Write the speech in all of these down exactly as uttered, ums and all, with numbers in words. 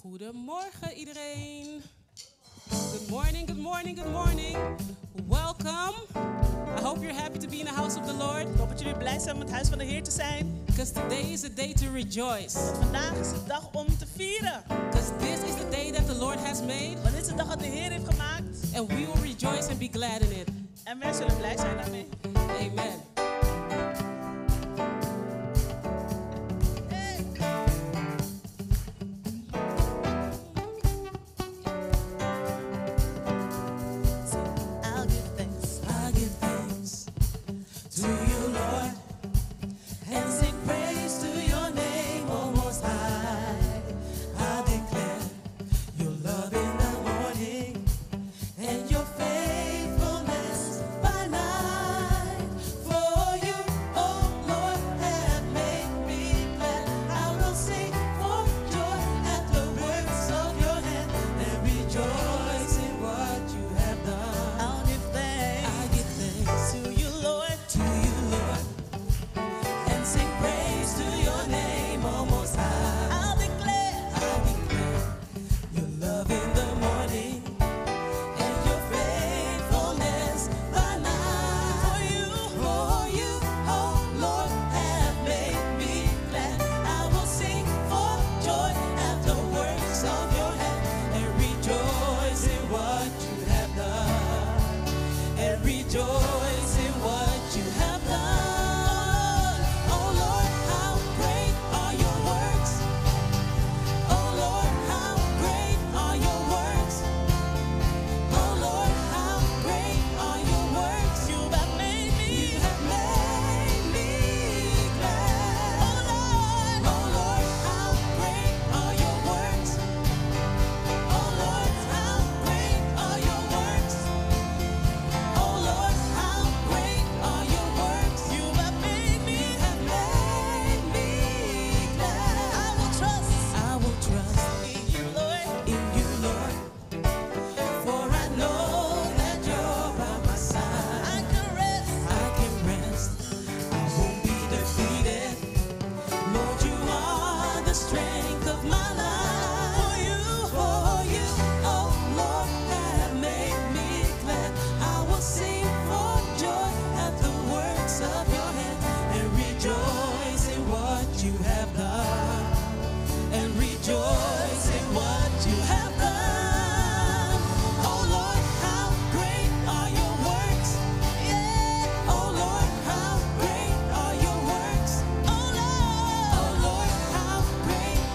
Goedemorgen iedereen. Good morning, good morning, good morning. Welcome. I hope you're happy to be in the house of the Lord. Ik hoop dat jullie blij zijn om in het huis van de Heer te zijn. Because today is a day to rejoice. Want vandaag is de dag om te vieren. Because this is the day that the Lord has made. Want dit is de dag dat de Heer heeft gemaakt. And we will rejoice and be glad in it. En wij zullen blij zijn daarmee. Amen. Great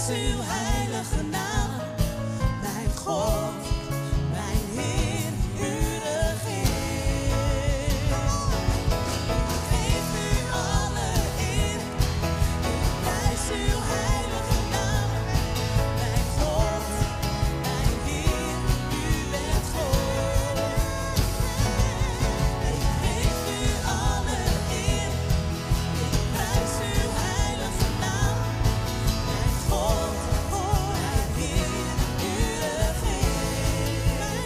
uw heilige naam, mijn God, mijn Heer, u regeert. Ik geef u alle eer, ik prijs uw heilige naam, mijn God, mijn Heer, u bent God. Ik geef u alle eer, ik prijs uw heilige naam. Mijn God, mijn Heer, u regeert. Mijn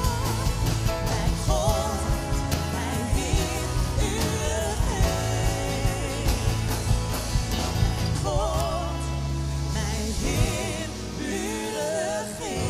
God, mijn Heer, u regeert. Mijn God, mijn Heer, u regeert.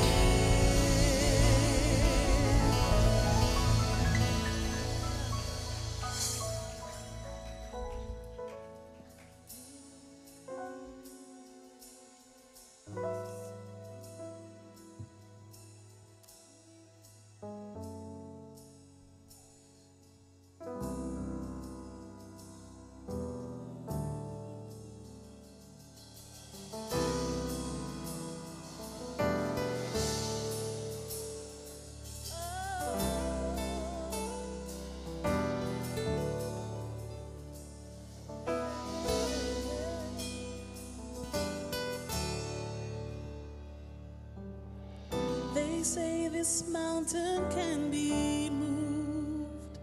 They say this mountain can be moved.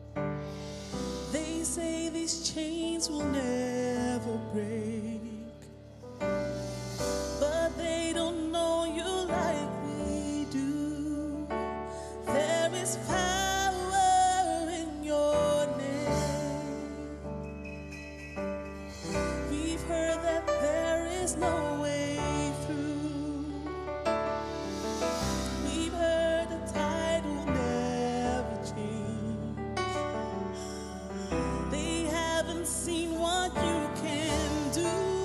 They say these chains will never break. But they don't know you like we do. There is power in your name. We've heard that there is no way through. We've heard the tide will never change. They haven't seen what you can do.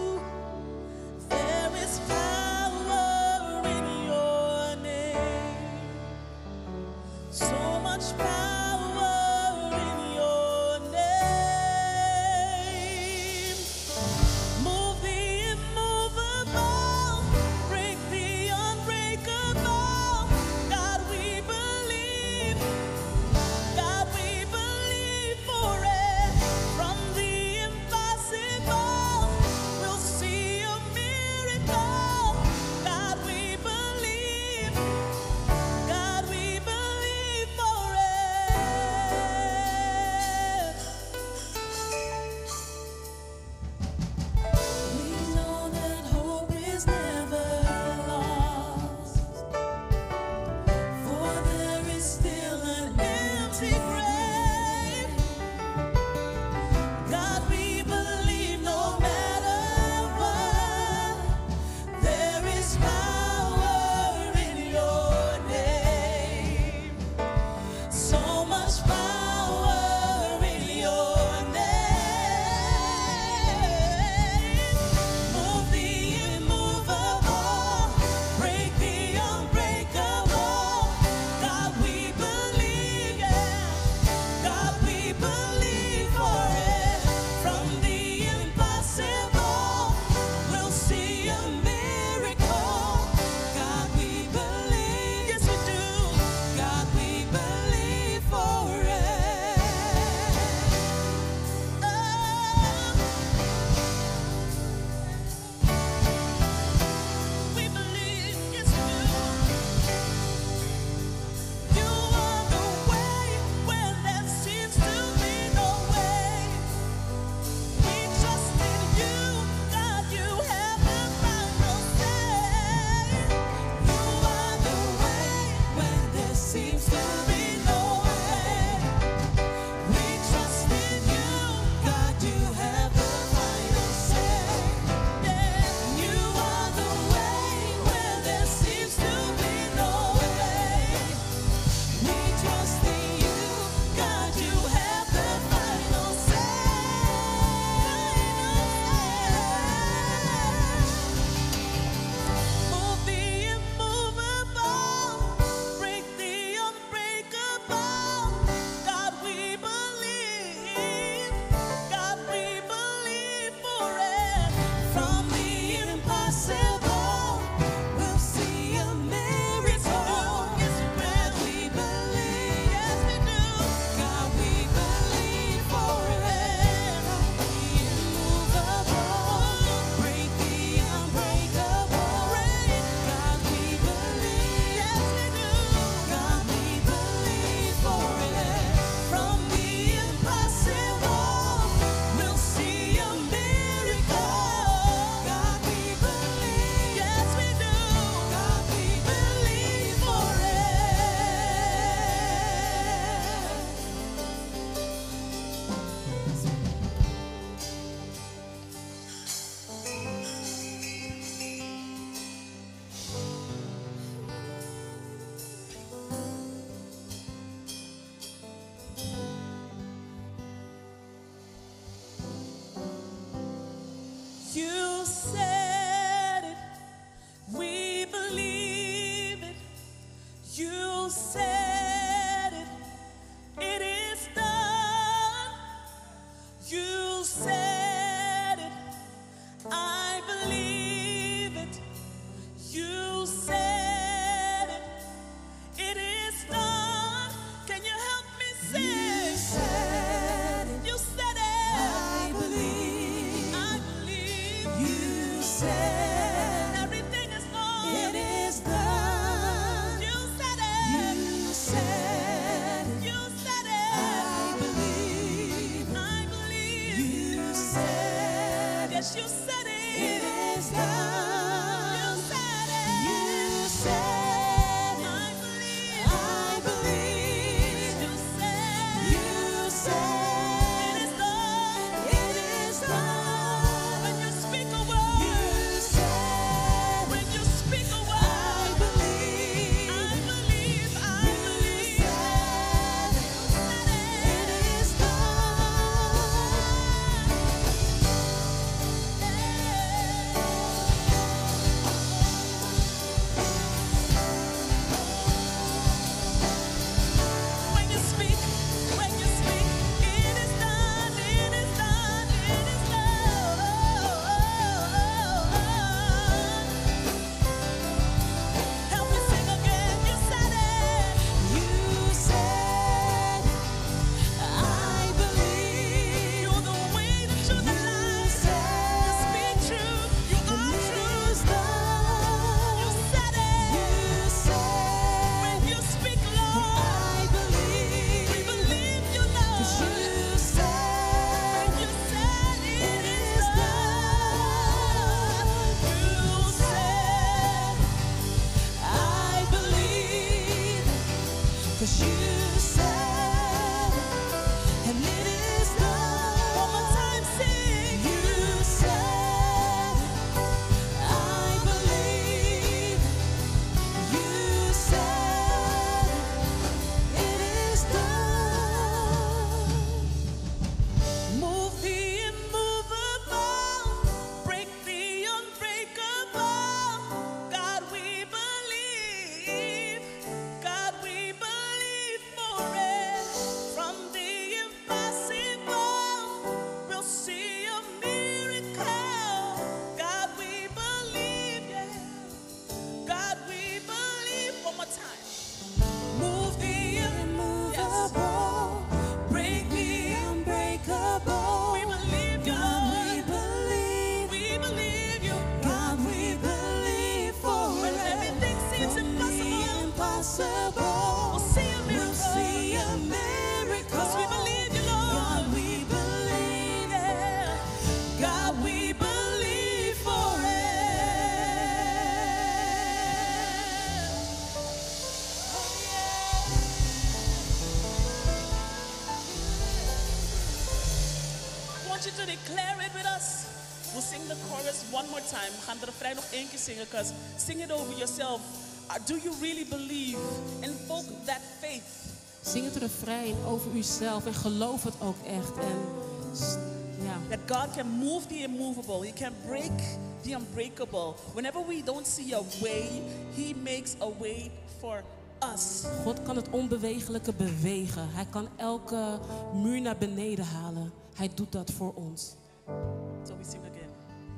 want you to declare it with us. We'll sing the chorus one more time. We gaan de refrein nog één keer zingen, because sing it over yourself. Uh, do you really believe? Invoke that faith. Zing het refrein over uzelf en geloof het ook echt. En ja. That God can move the immovable. He can break the unbreakable. Whenever we don't see a way, He makes a way for us. God kan het onbewegelijke bewegen. Hij kan elke muur naar beneden halen. Hij doet dat voor ons. So we sing again.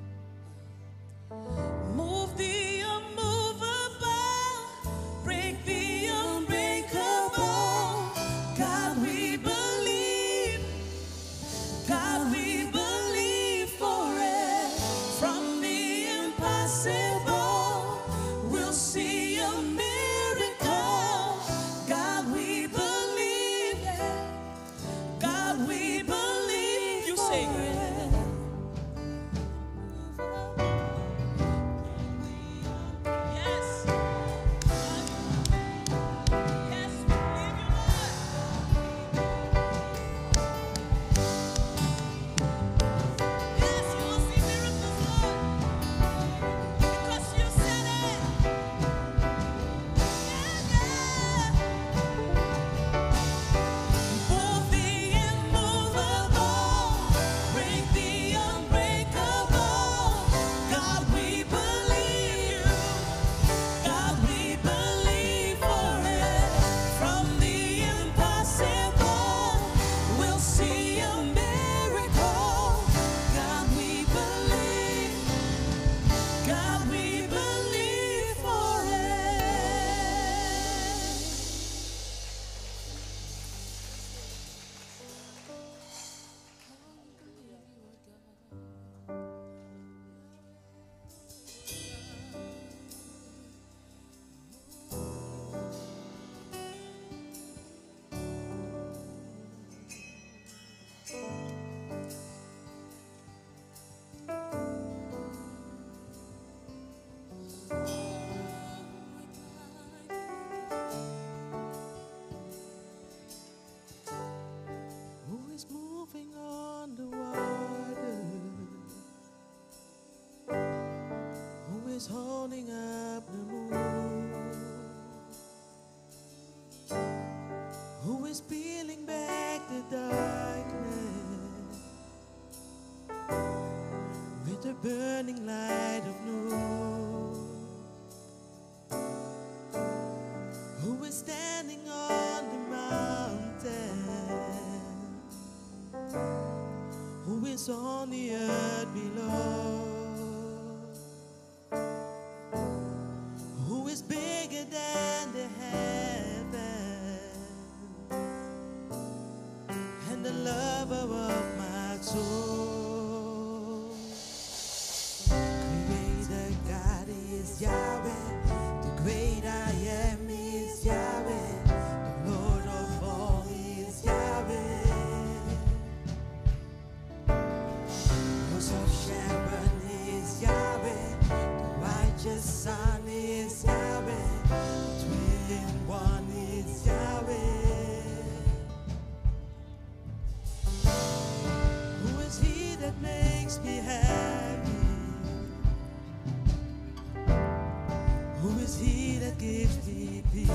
Move the unmovable, break the unbreakable. God, we believe. God, we believe for it. From the impossible, we'll see a miracle. God, we believe. God, we believe. You sing it. Is holding up the moon? Who is peeling back the darkness with the burning light of noon? Who is standing on the mountain? Who is on the earth below? Bigger than the heaven and the lover of my soul. Creator God is Yahweh, the great I am is Yahweh, the Lord of all is Yahweh. Rose of Sharon is Yahweh, the righteous Son is Yahweh. Makes me happy. Who is He that gives me peace?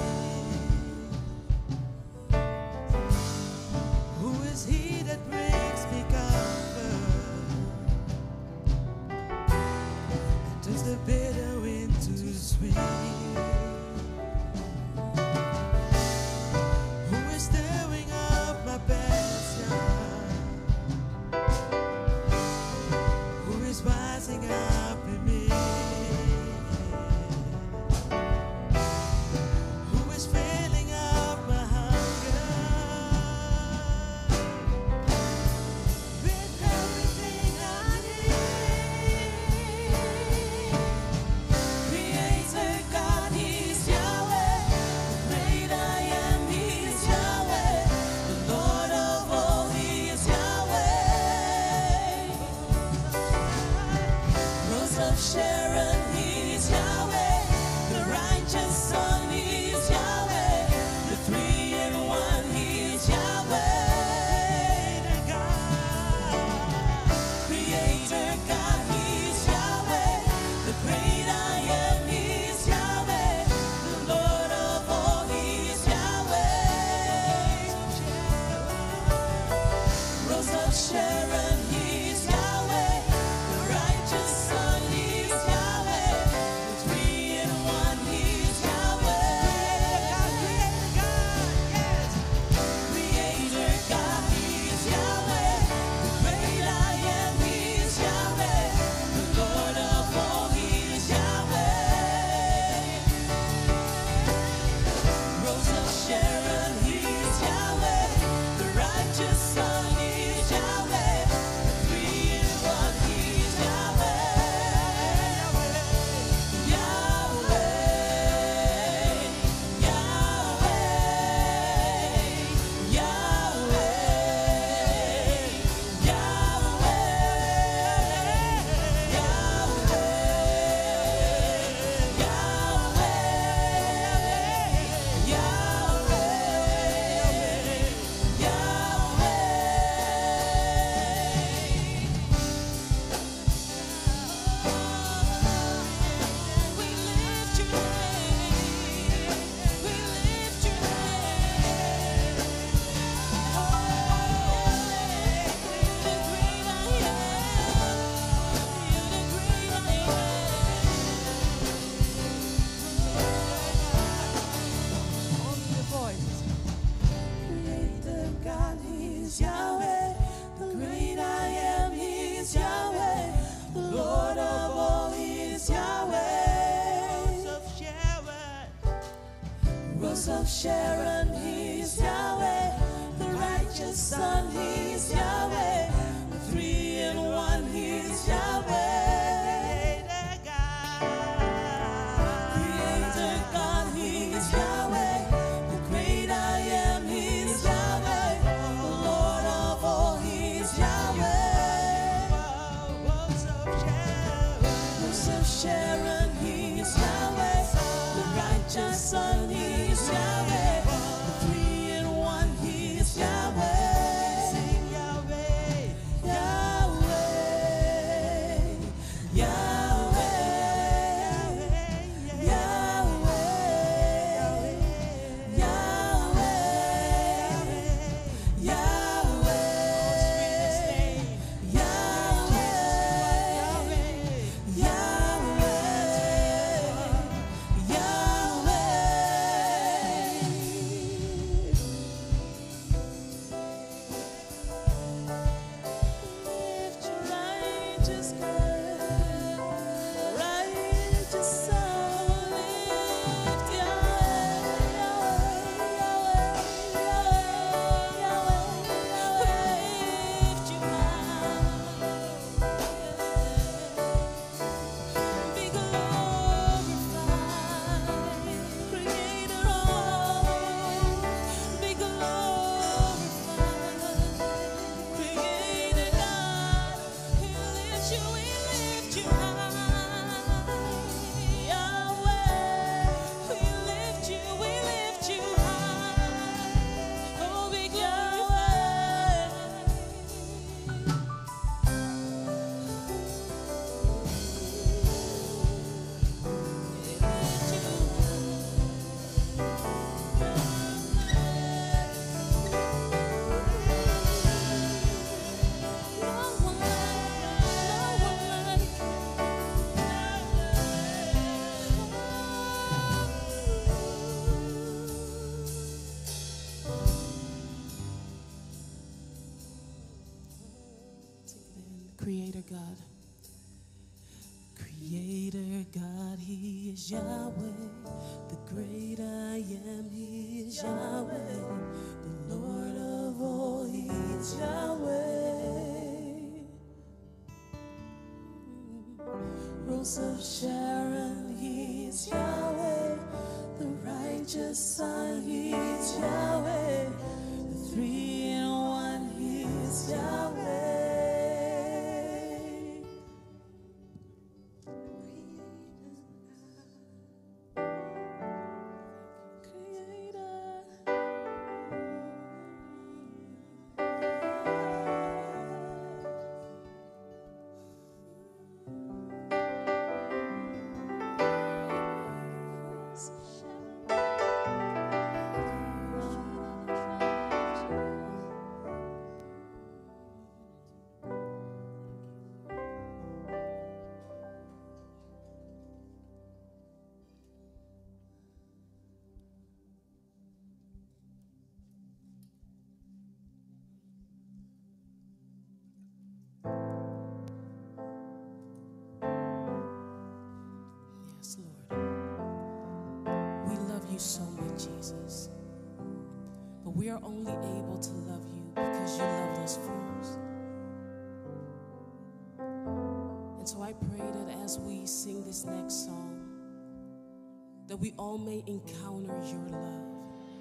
Who is He that brings me comfort and turns the bitter into sweet? Who is stirring up my passion? Rising up in me, who is filling up my hunger, Sharon, He's Yahweh. The righteous Son, He's Yahweh. The three in one, He's Yahweh. Creator God, He's Yahweh. The great I am, He's Yahweh. The Lord of all, He's Yahweh. Rose of Sharon, He's Yahweh. The righteous Son, He's Yahweh. The three in one, He's Yahweh. Sing Yahweh, Yahweh, Yahweh, Yahweh, Yahweh, Creator God. Creator God, He is Yahweh. The great I am, He is Yahweh. The Lord of all, He is Yahweh. Rose of Sharon, He is Yahweh. The righteous Son, He is Yahweh. The three in one, He is Yahweh. Yes, Lord. We love you so much, Jesus. But we are only able to love you because you loved us first. And so I pray that as we sing this next song, that we all may encounter your love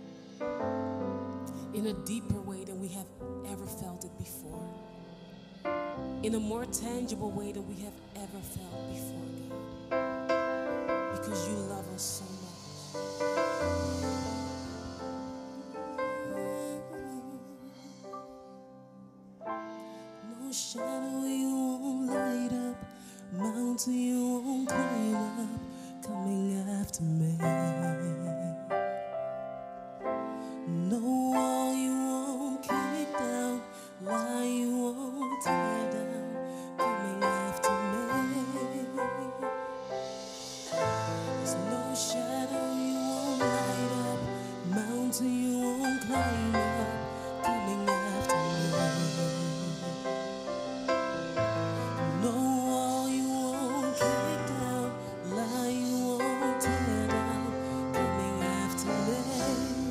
in a deeper way than we have ever felt it before. In a more tangible way than we have ever felt before, God. Because you love us so much. No shadow you won't light up, mountain you won't climb up, coming after me. No wall you won't kick down, lie you won't tear down, coming after me. There's no shadow you won't light up, mountain you won't climb up, coming after me. No wall you won't kick down, lie you won't tear down, coming after me.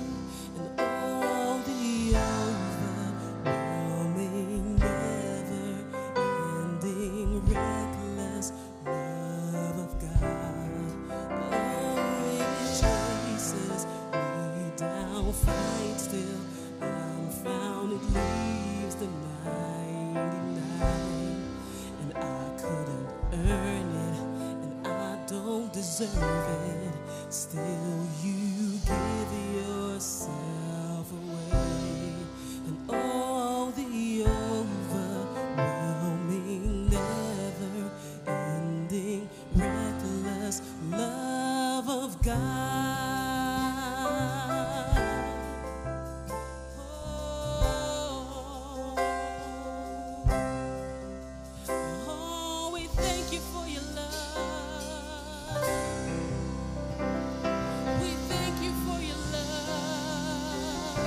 deserve it, still you give yourself away. And all the overwhelming, never-ending, reckless love of God. Oh, we thank you for your love. We thank you for your love.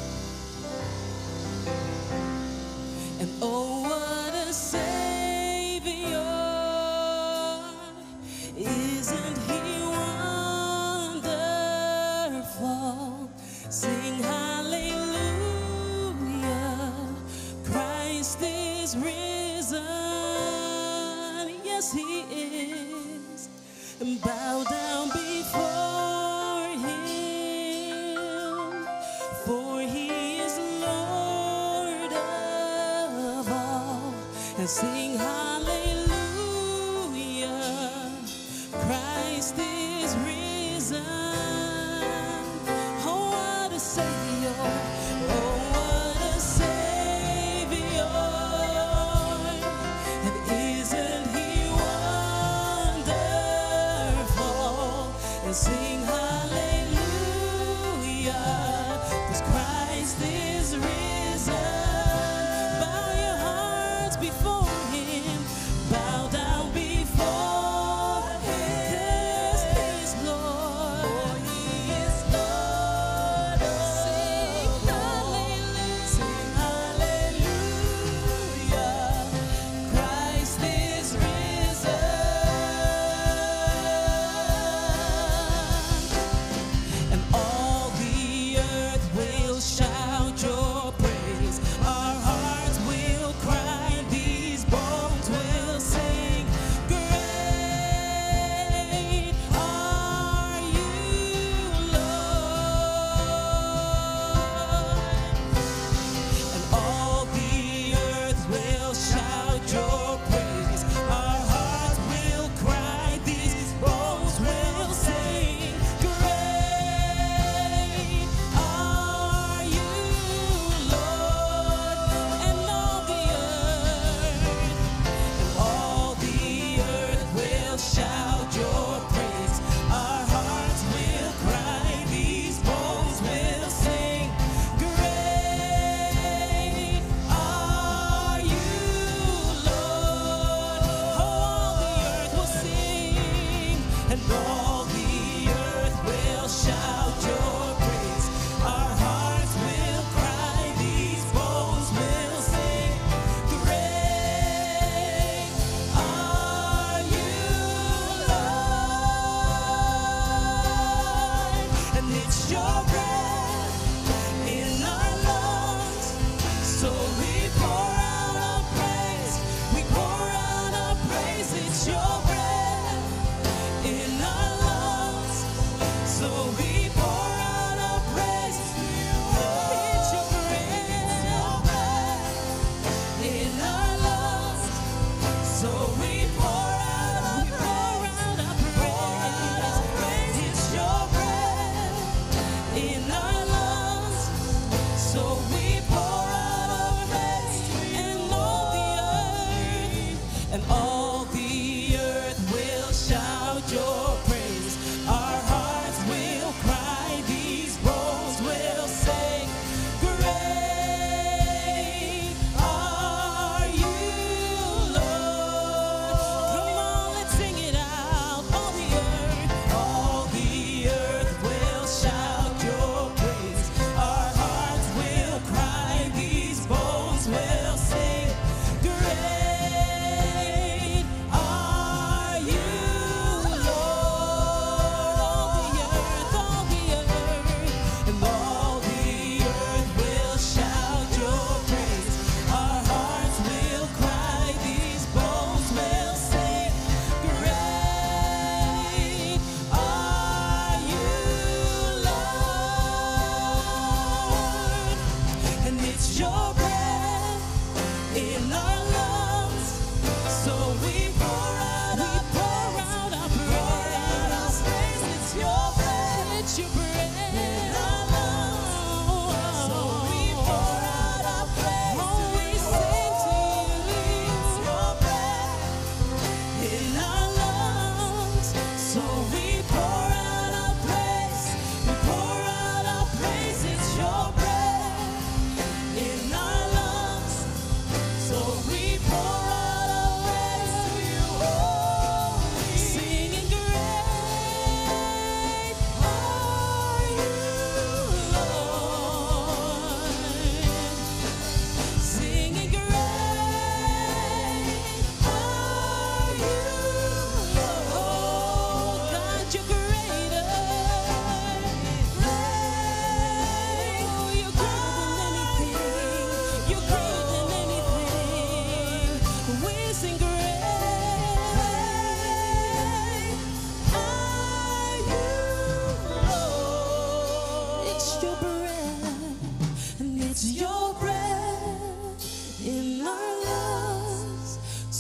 And oh, what a Savior. Isn't he wonderful? Sing hallelujah. Christ is risen. Yes, he is. And bow down before him, for he is Lord of all. And sing hallelujah. Christ is risen. Oh, what a Savior. Oh, what a Savior. And isn't he wonderful? And sing hallelujah. 'Cause Christ is risen. Bow your hearts before him. Bow down before him. Yes, he is Lord. For he is Lord. Sing hallelujah. Sing hallelujah. Christ is risen. And all the earth will shout your praise. Our hearts will cry. These bones will sing. Great are you, Lord. And all the earth will shout your praise. Our hearts will cry. These bones will sing. Great are you, Lord. And all the earth, and all the earth will shout your praise. Our hearts will cry. These bones will sing. Great are you, Lord. All the earth will sing, and all the earth will shout your praise. Our hearts will cry. These bones will sing. Great are you, Lord. And it's your breath in our lungs. So we pour out our praise. We pour out our praise. It's your breath in our lungs. So we pour out our praise. It's your breath in our lungs. So we pour out our praise. It's your breath in our lungs. So we pour out our praise. And all the earth, and all the earth will shout your praise. Our hearts will cry. These bones will sing. Great are you, Lord. Come on, let's sing it out. All the earth, all the earth will shout your praise. Our hearts will cry. These bones will sing. Great are you,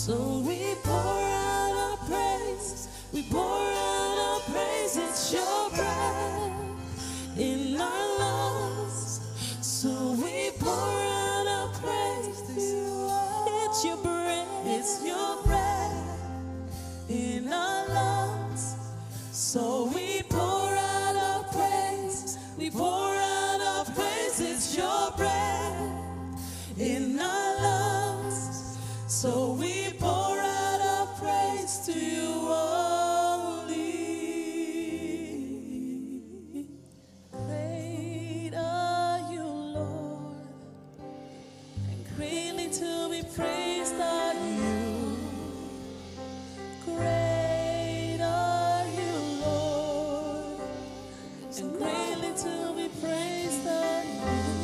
So we pour out our praise, we pour out our praise, it's your breath in our lungs. So we pour out our praise to you. It's your breath, it's your breath in our lungs. So we pour out our praise, we pour out our praise, it's your breath in our lungs. So we pour out our praise to you only. Great are you, Lord, and greatly to be praised are you. Great are you, Lord, and greatly to be praised are you.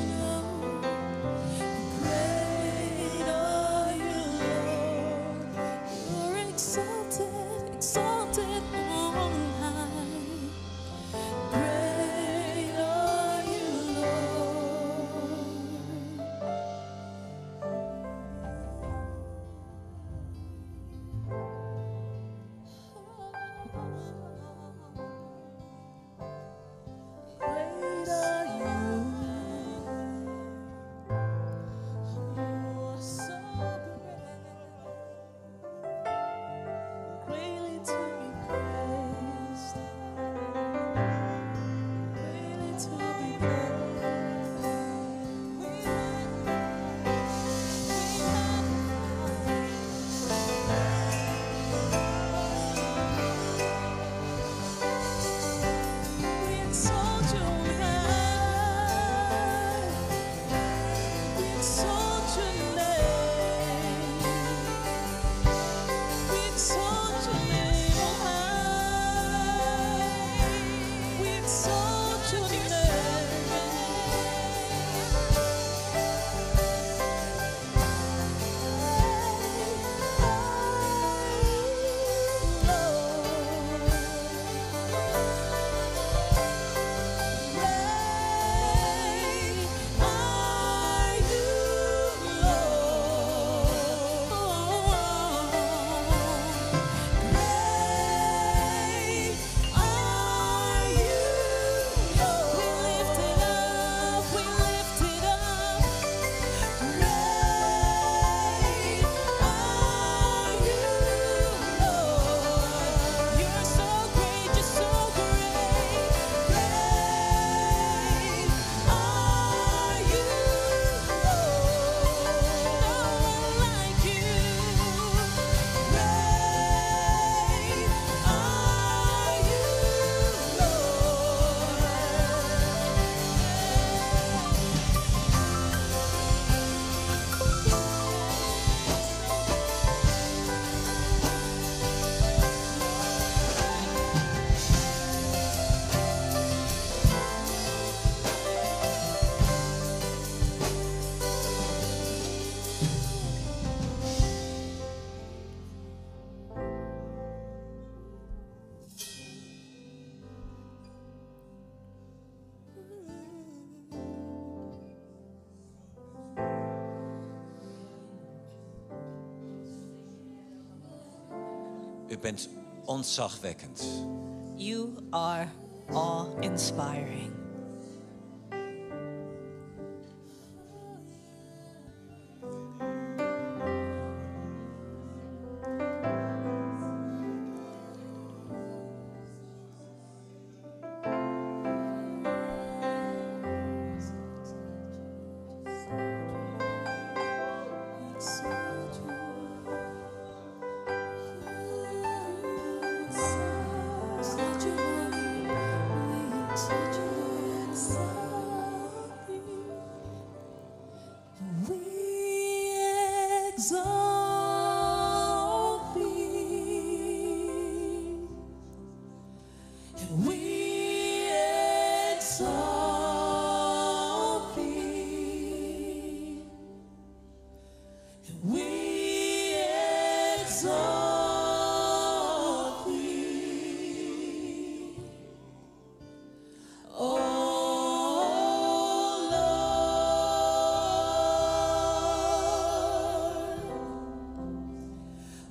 Great are you, Lord. You're exalted, exalted on high. Great are you, Lord. Great are you. You're so great. Greatly to be praised. Greatly to be praised. We We exalt you high. We exalt your name. We exalt your name on high. We exalt your name. U bent ontzagwekkend. You are awe-inspiring. Exalt thee. We exalt thee. We exalt thee. Oh Lord,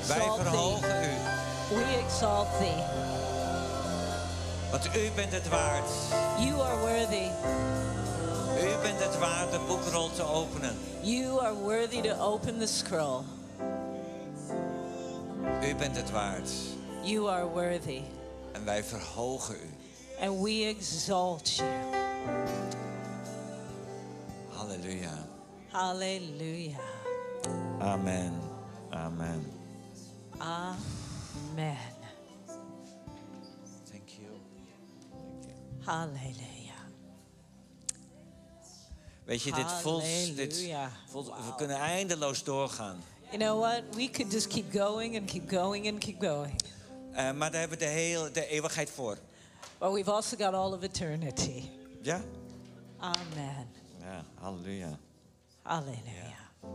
Wij exalt thee. verhogen u. We exalt thee. Want u bent het waard. You are worthy. U bent het waard de boekrol te openen. You are worthy to open the scroll. U bent het waard. You are worthy. En wij verhogen u. And we exalt you. Halleluja. Hallelujah. Amen. Amen. Amen. Thank you. Hallelujah. Weet je, dit voelt, dit Halleluja. voelt... We kunnen eindeloos doorgaan. You know what? We could just keep going and keep going and keep going. Uh, maar daar hebben we de hele de eeuwigheid voor. But we've also got all of eternity. Ja? Amen. Ja, halleluja. Hallelujah.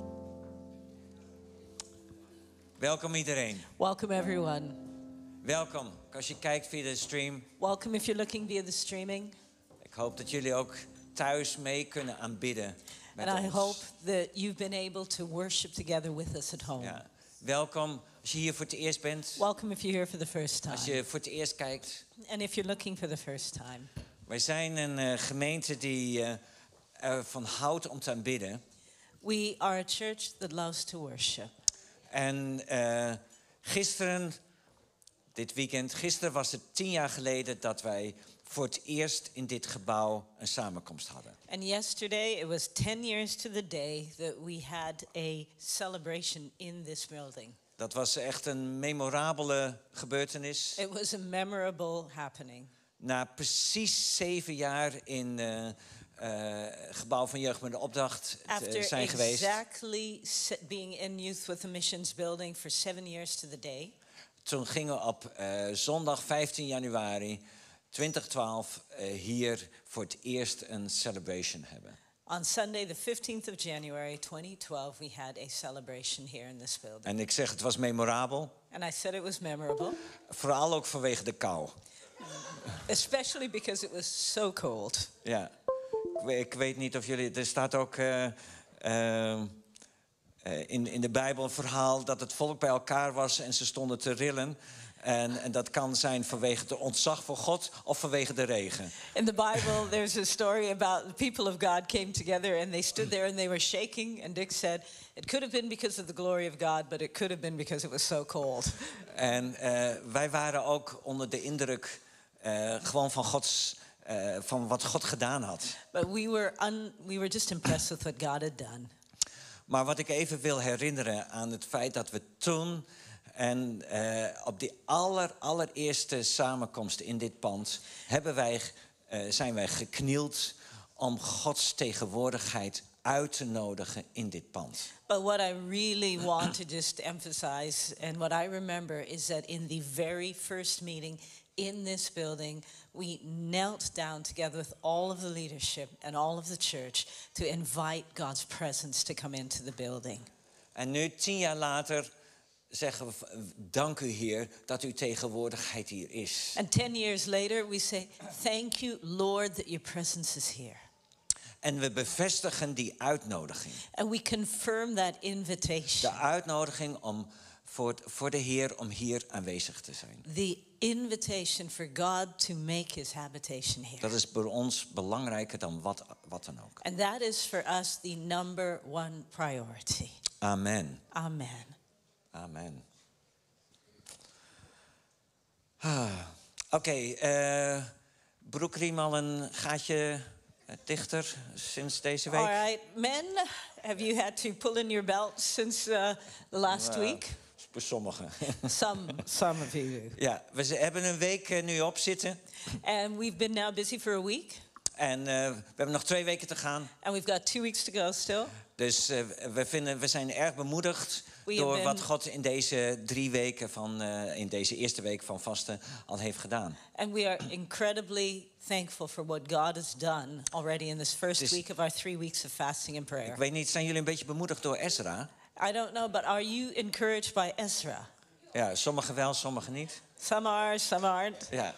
Welkom iedereen. Welcome everyone. Welkom. Als je kijkt via de stream. Welcome if you're looking via the streaming. Ik hoop dat jullie ook thuis mee kunnen aanbidden met And I ons. hope that you've been able to worship together with us at home. Ja. Welkom als je hier voor het eerst bent. Welcome if you're here for the first Als time. je voor het eerst kijkt. And if you're looking for the first time. Wij zijn een uh, gemeente die uh, ervan houdt om te aanbidden. We are a church that loves to worship. En uh, gisteren, dit weekend, gisteren was het tien jaar geleden dat wij voor het eerst in dit gebouw een samenkomst hadden. And yesterday it was ten years to the day that we had a celebration in this building. Dat was echt een memorabele gebeurtenis. It was a memorable happening. Na precies zeven jaar in het uh, uh, gebouw van Jeugd met de Opdracht te After zijn geweest. exactly se- being in Youth with the Missions building for seven years to the day. Toen gingen we op uh, zondag vijftien januari twintig twaalf uh, hier voor het eerst een celebration hebben. On Sunday, the fifteenth of January, twenty twelve, we had a celebration here in this building. En ik zeg, het was memorabel. And I said it was memorable, Vooral ook vanwege de kou. especially because it was so cold. Ja, ik weet, ik weet niet of jullie... Er staat ook uh, uh, in, in de Bijbel een verhaal dat het volk bij elkaar was en ze stonden te rillen. En, en dat kan zijn vanwege de ontzag voor God of vanwege de regen. In the Bible, there's a story about the people of God came together and they stood there and they were shaking. And Dick said, it could have been because of the glory of God, but it could have been because it was so cold. En uh, wij waren ook onder de indruk uh, gewoon van, Gods, uh, van wat God gedaan had. But we were, un- we were just impressed with what God had done. Maar wat ik even wil herinneren aan het feit dat we toen... En uh, op die aller, allereerste samenkomst in dit pand hebben wij, uh, zijn wij geknield om Gods tegenwoordigheid uit te nodigen in dit pand. But what I really want to just emphasize and what I remember is that in the very first meeting in this building, we knelt down together with all of the leadership and all of the church to invite God's presence to come into the building. En nu, tien jaar later, zeggen we, dank u Heer dat uw tegenwoordigheid hier is. And ten years later, we say, thank you, Lord, that your presence is here. En we bevestigen die uitnodiging. And we confirm that invitation. De uitnodiging om voor, voor de Heer om hier aanwezig te zijn. The invitation for God to make his habitation here. Dat is voor ons belangrijker dan wat, wat dan ook. And that is for us the number one priority. Amen. Amen. Amen. Ah, Oké, okay, uh, broekriem al een gaatje dichter sinds deze week? All right, men, have you had to pull in your belt since uh, the last Uh, week? Voor sommigen. Some, some of you. Ja, we z- hebben een week uh, nu op zitten. And we've been now busy for a week. En uh, we hebben nog twee weken te gaan. And we've got two weeks to go still. Dus uh, we, vinden, we zijn erg bemoedigd We door have wat been- God in deze drie weken van, uh, in deze eerste week van vasten al heeft gedaan. And we are incredibly thankful for what God has done already in this first Dus- week of our three weeks of fasting and prayer. Ik weet niet, zijn jullie een beetje bemoedigd door Ezra? I don't know, but are you encouraged by Ezra? Ja, sommigen wel, sommigen niet. Some are, some aren't. Ja, het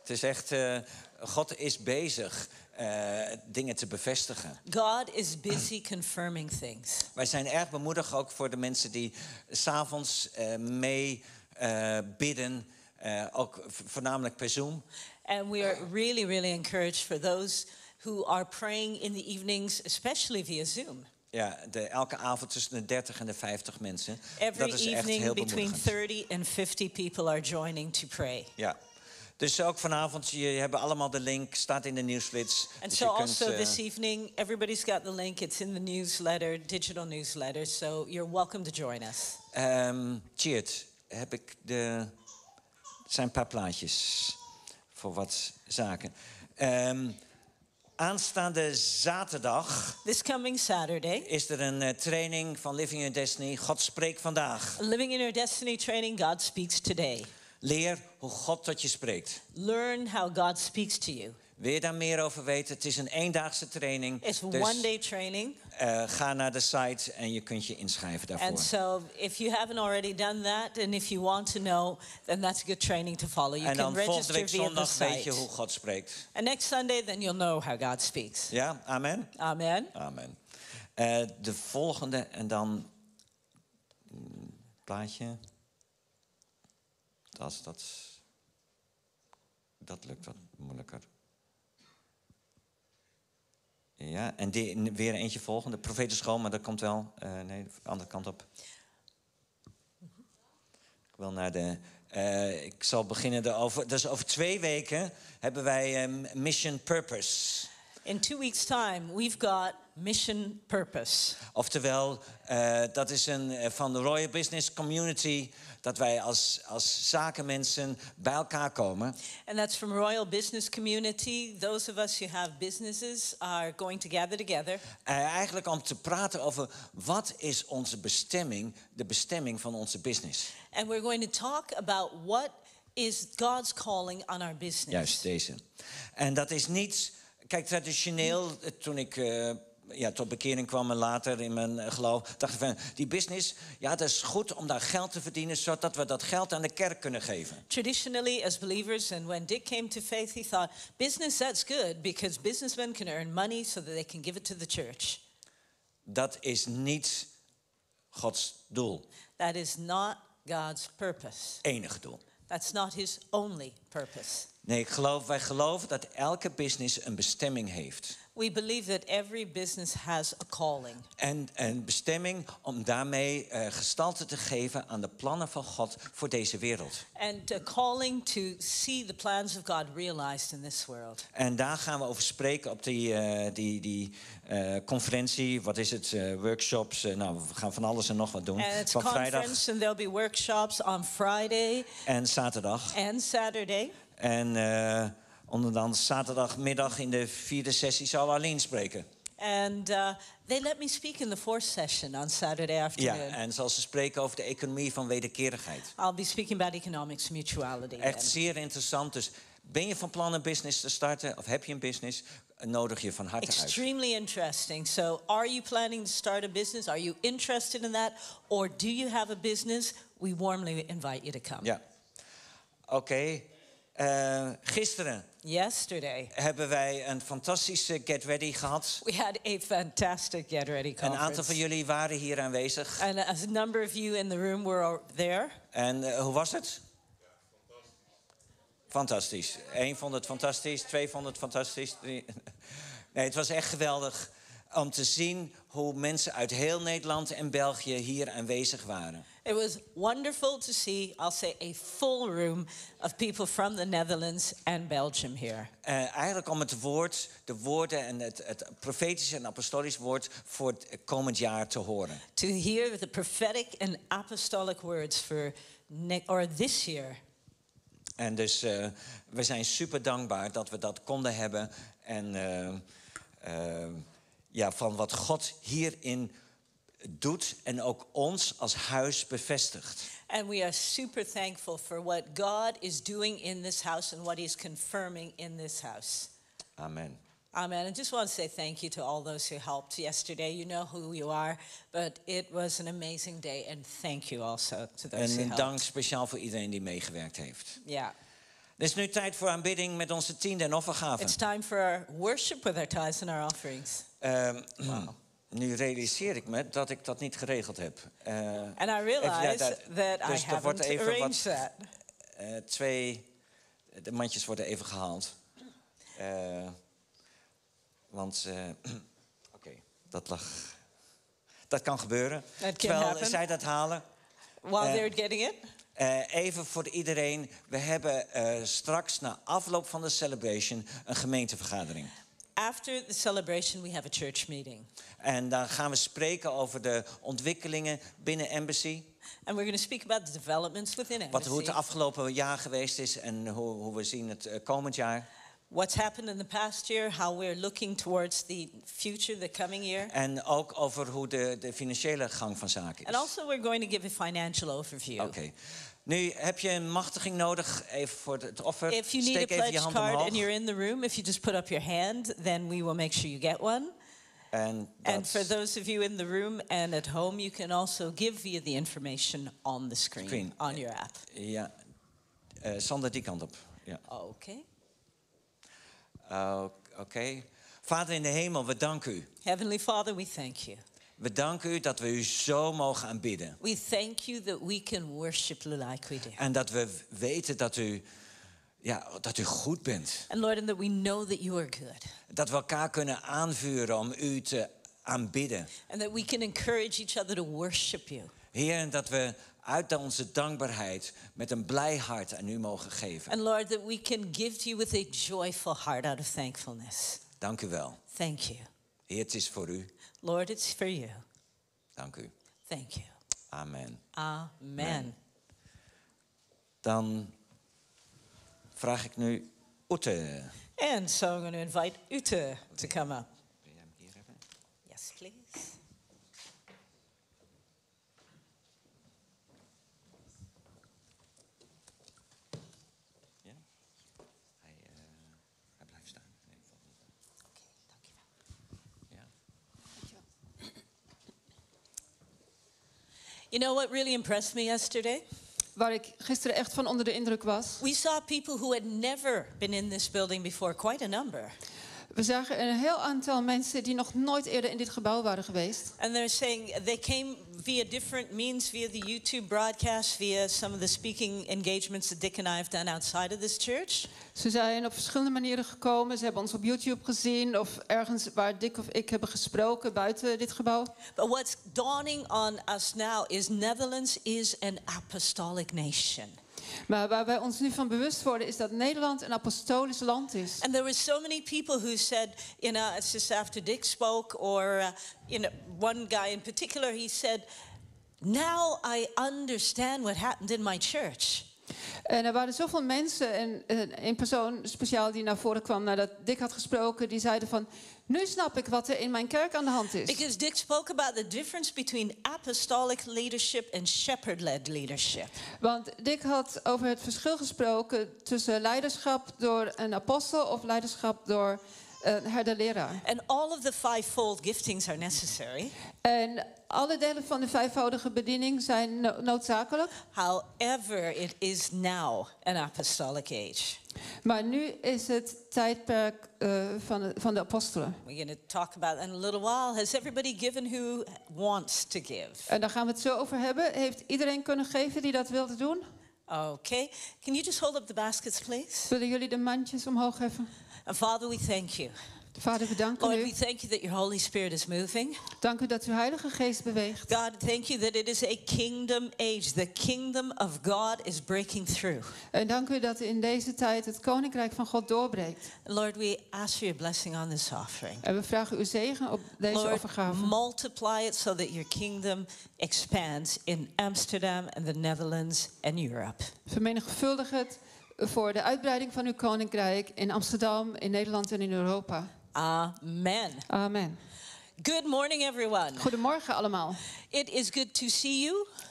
Het is echt, uh, God is bezig uh, dingen te bevestigen. God is busy confirming things. Wij zijn erg bemoedigd ook voor de mensen die 's avonds uh, mee uh, bidden, uh, ook voornamelijk per Zoom. And we are really, really encouraged for those who are praying in the evenings, especially via Zoom. Ja, de, elke avond tussen de dertig en de vijftig mensen. Every Dat is echt evening heel between bemoedigend. thirty and fifty people are joining to pray. Ja. Dus ook vanavond, je hebben allemaal de link, staat in de nieuwsflits. And dus so je kunt, also uh, this evening, everybody's got the link. It's in the newsletter, digital newsletter. So you're welcome to join us. Um, Tjeerd, heb ik de... Er zijn een paar plaatjes voor wat zaken. Um, aanstaande zaterdag This coming Saturday, is er een uh, training van Living Your Destiny. God spreekt vandaag. Living in Your Destiny training, God speaks today. Leer hoe God tot je spreekt. Learn how God speaks to you. Wil je daar meer over weten? Het is een eendaagse training. It's Dus one day training. uh, ga naar de site en je kunt je inschrijven daarvoor. And so if you haven't already done that, and if you want to know, then that's a good training to follow. You En can dan volgende register week via the zondag weet je site. hoe God spreekt. And next Sunday, then you'll know how God speaks. Ja, amen? Amen. Amen. Uh, de volgende en dan... mm, plaatje. Dat, is- dat, dat lukt wat moeilijker. Ja, en die, weer eentje volgende. Profetenschool, maar dat komt wel. Uh, nee, de andere kant op. Ik wil naar de... Uh, ik zal beginnen erover. Dus over twee weken hebben wij um, Mission Purpose. In two weeks' time, we've got mission purpose. Oftewel, uh, dat is een, uh, van de Royal Business Community... dat wij als, als zakenmensen bij elkaar komen. And that's from Royal Business Community. Those of us who have businesses are going to gather together. Uh, eigenlijk om te praten over wat is onze bestemming... de bestemming van onze business. And we're going to talk about what is God's calling on our business. Juist, deze. En dat is niet... Kijk, traditioneel, eh, toen ik... Uh, ja, tot bekering kwam en later in mijn uh, geloof... dacht ik van, die business, ja, dat is goed om daar geld te verdienen... zodat we dat geld aan de kerk kunnen geven. Traditionally, as believers, and when Dick came to faith, he thought, business, that's good, because businessmen can earn money so that they can give it to the church. Dat is niet Gods doel. That is not God's purpose. Enige doel. That's not his only purpose. Nee, ik geloof, wij geloven dat elke business een bestemming heeft. We believe that every business has a calling. En een bestemming om daarmee uh, gestalte te geven aan de plannen van God voor deze wereld. And a calling to see the plans of God realized in this world. En daar gaan we over spreken op die, uh, die, die uh, conferentie. Wat is het? Uh, workshops. Uh, nou, we gaan van alles en nog wat doen. And it's Van a vrijdag conference and there'll be workshops on Friday en zaterdag. and Saturday. En uh, onder dan zaterdagmiddag in de vierde sessie zal Aline spreken. And uh, they let me speak in the fourth session on Saturday afternoon. Ja, en zal ze spreken over de economie van wederkerigheid. I'll be speaking about economics mutuality. Echt then. zeer interessant. Dus ben je van plan een business te starten of heb je een business, nodig je van harte uit. Extremely interesting. So, are you planning to start a business? Are you interested in that? Or do you have a business? We warmly invite you to come. Ja. Oké. Okay. Uh, gisteren Yesterday, hebben wij een fantastische Get Ready gehad. we had a fantastic Get Ready Een conference. aantal van jullie waren hier aanwezig. And a number of you in the room were there. En uh, hoe was het? Fantastisch. Eén vond het fantastisch, twee vond het fantastisch. Drie... Nee, het was echt geweldig om te zien hoe mensen uit heel Nederland en België hier aanwezig waren. It was wonderful to see, I'll say, a full room of people from the Netherlands and Belgium here. Uh, eigenlijk om het woord, de woorden en het, het profetische en apostolisch woord voor het komend jaar te horen. To hear the prophetic and apostolic words for ne- or this year. En dus uh, we zijn super dankbaar dat we dat konden hebben. En uh, uh, ja, van wat God hierin doet en ook ons als huis bevestigt. And we are super thankful for what God is doing in this house and what he's confirming in this house. Amen. Amen. I just want to say thank you to all those who helped yesterday. You know who you are, but it was an amazing day. And thank you also to those En who een helped. dank speciaal voor iedereen die meegewerkt heeft. Yeah. Het is nu tijd voor aanbidding met onze tiende en offergaven. It's time for our worship with our tithes and our offerings. Ehm, Nu realiseer ik me dat ik dat niet geregeld heb. Eh, And I even- realize ja, daar- that I dus er haven't wordt even arranged wat, that. eh, twee, de mandjes worden even gehaald. Eh, want, eh, oké, dat lag... Dat kan gebeuren. can Terwijl happen. zij dat halen. While Eh, they're getting it, Eh, even voor iedereen. We hebben eh, straks na afloop van de celebration een gemeentevergadering. after the celebration, we have a church meeting. En dan gaan we spreken over de ontwikkelingen binnen Embassy. And we're going to speak about the developments within Wat, hoe het Embassy. afgelopen jaar geweest is en hoe, hoe we zien het eh, komend jaar. What's happened in the past year, how we're looking towards the future, the coming year. En ook over hoe de, de financiële gang van zaken And is. also we're going to give a financial overview. Oké. Nu heb je een machtiging nodig, even voor het offer. If you need a Steek even je pledge hand card omhoog. and you're in the room, if you just put up your hand, then we will make sure you get one. En And dat for those of you in the room and at home, you can also give via the information on the screen, Screen. on your app. Ja, eh, Sander, die kant op. Ja. Okay. Uh, Oké. Vader in de hemel, we danken u. Heavenly Father, we thank you. We danken u dat we u zo mogen aanbidden. We thank you that we can worship you like we do. En dat we weten dat u, ja, dat u goed bent. And Lord, and that we know that you are good. Dat we elkaar kunnen aanvuren om u te aanbidden. And that we can encourage each other to worship you. Heer, en dat we uit onze dankbaarheid met een blij hart aan u mogen geven. And Lord, that we can give to you with a joyful heart out of thankfulness. Dank u wel. Thank you. Heer, het is voor u. Lord, it's for you. Dank u. Thank you. Amen. Amen. Amen. Dan vraag ik nu Ute. And so I'm going to invite Ute to come up. Wil jij hem hier hebben? Yes, please. Ja? Hij, eh, hij blijft staan. Nee, valt niet. Oké, dankjewel. Ja. You know what really impressed me yesterday? Waar ik gisteren echt van onder de indruk was. We saw people who had never been in this building before, quite a number. We zagen een heel aantal mensen die nog nooit eerder in dit gebouw waren geweest. And they're saying they came via different means, via the YouTube broadcast, via some of the speaking engagements that Dick and I have done outside of this church. Ze zijn op verschillende manieren gekomen. Ze hebben ons op YouTube gezien of ergens waar Dick of ik hebben gesproken buiten dit gebouw. But what's dawning on us now is Netherlands is an apostolic nation. Maar waar wij ons nu van bewust worden is dat Nederland een apostolisch land is. And there were so many people who said, you know, it's just after Dick spoke, or, uh, you know, one guy in particular, he said, now I understand what happened in my church. En er waren zoveel mensen en uh, een persoon speciaal die naar voren kwam nadat Dick had gesproken, die zeiden van, nu snap ik wat er in mijn kerk aan de hand is. Because Dick spoke about the difference between apostolic leadership and shepherd-led leadership. Want Dick had over het verschil gesproken tussen leiderschap door een apostel of leiderschap door een herder-leraar. And all of the fivefold giftings are necessary. En alle delen van de vijfvoudige bediening zijn no- noodzakelijk. However, it is now an apostolic age. Maar nu is het tijdperk uh, van, de, van de apostelen. We're going to talk about that in a little while. Has everybody given who wants to give? En daar gaan we het zo over hebben. Heeft iedereen kunnen geven die dat wilde doen? Okay. Can you just hold up the baskets, please? Willen jullie de mandjes omhoog heffen? And Father, we thank you. Vader, we danken Lord, u. we thank you that your Holy Spirit is moving. Dank u dat uw Heilige Geest beweegt. God, thank you that it is a kingdom age. The kingdom of God is breaking through. En dank u dat in deze tijd het Koninkrijk van God doorbreekt. Lord, we ask for your blessing on this offering. En we vragen uw zegen op deze Lord, overgave. multiply it so that your kingdom expands in Amsterdam and the Netherlands and Europe. Vermenigvuldig het voor de uitbreiding van uw Koninkrijk in Amsterdam, in Nederland en in Europa. Amen. Amen. Good morning, everyone. Goedemorgen allemaal. It is good to see you.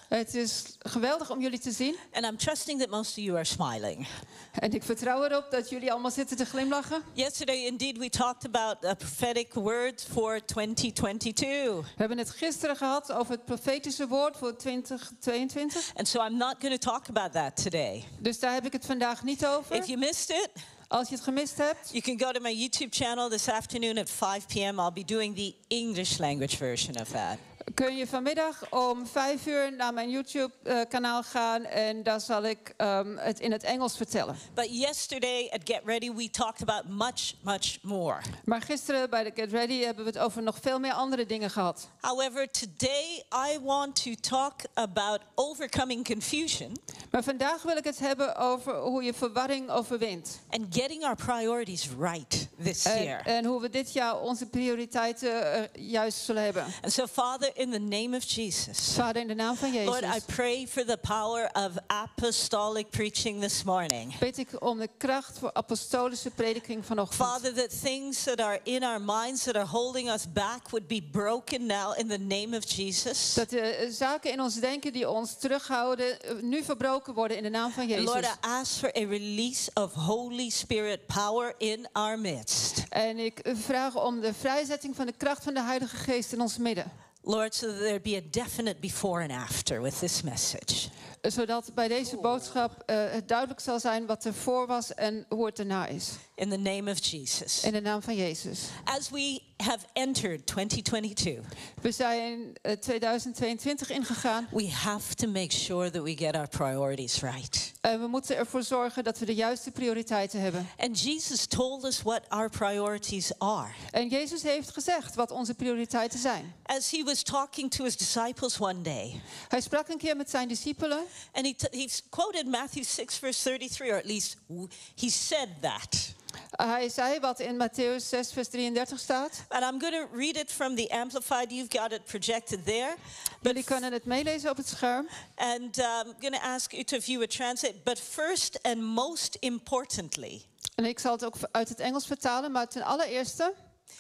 Het is geweldig om jullie te zien. And I'm trusting that most of you are smiling. En ik vertrouw erop dat jullie allemaal zitten te glimlachen. Yesterday, indeed, we talked about a prophetic word for twenty twenty-two. We hebben het gisteren gehad over het profetische woord voor twintig tweeëntwintig. And so I'm not going to talk about that today. Dus daar heb ik het vandaag niet over. If you missed it, Als je het gemist hebt, you can go to my YouTube channel this afternoon at five p m I'll be doing the English language version of that. kun je vanmiddag om vijf uur naar mijn YouTube-kanaal gaan en daar zal ik um, het in het Engels vertellen. But yesterday at Get Ready, we talked about much, much more. Maar gisteren bij de Get Ready hebben we het over nog veel meer andere dingen gehad. However, today I want to talk about overcoming confusion Maar vandaag wil ik het hebben over hoe je verwarring overwint. and getting our priorities right this En, year. en hoe we dit jaar onze prioriteiten uh, juist zullen hebben. And so, Father, in the name of Jesus, Vader, in de naam van Lord, I Jezus, pray for the power of apostolic preaching this morning. bid ik om de kracht voor apostolische prediking vanochtend. Father, that things that are in our minds that are holding us back would be broken now in the name of Jesus. Dat de uh, zaken in ons denken die ons terughouden, uh, nu verbroken worden in de naam van And Lord, Jezus. I ask for a release of Holy Spirit power in our midst. En ik uh, vraag om de vrijzetting van de kracht van de Heilige Geest in ons midden. Lord, so that there be a definite before and after with this message. Uh, Zodat bij deze boodschap uh, het duidelijk zal zijn wat er voor was en hoe het erna is. In the name of Jesus. In de naam van Jezus. As we have entered twenty twenty-two, We zijn uh, tweeduizend tweeëntwintig ingegaan. we have to make sure that we get our priorities right. En we moeten ervoor zorgen dat we de juiste prioriteiten hebben. And Jesus told us what our priorities are. En Jezus heeft gezegd wat onze prioriteiten zijn. As he was talking to his disciples one day, Hij sprak een keer met zijn discipelen. and he, t- he quoted Matthew six, verse thirty-three, or at least w- he said that. Hij zei wat in Matthäus zes vers drieëndertig staat. And I'm going to read it from the Amplified. You've got it projected there. Jullie kunnen het meelezen op het scherm. And uh, I'm going to ask you to view it translate. But first and most importantly, En ik zal het ook uit het Engels vertalen, maar ten allereerste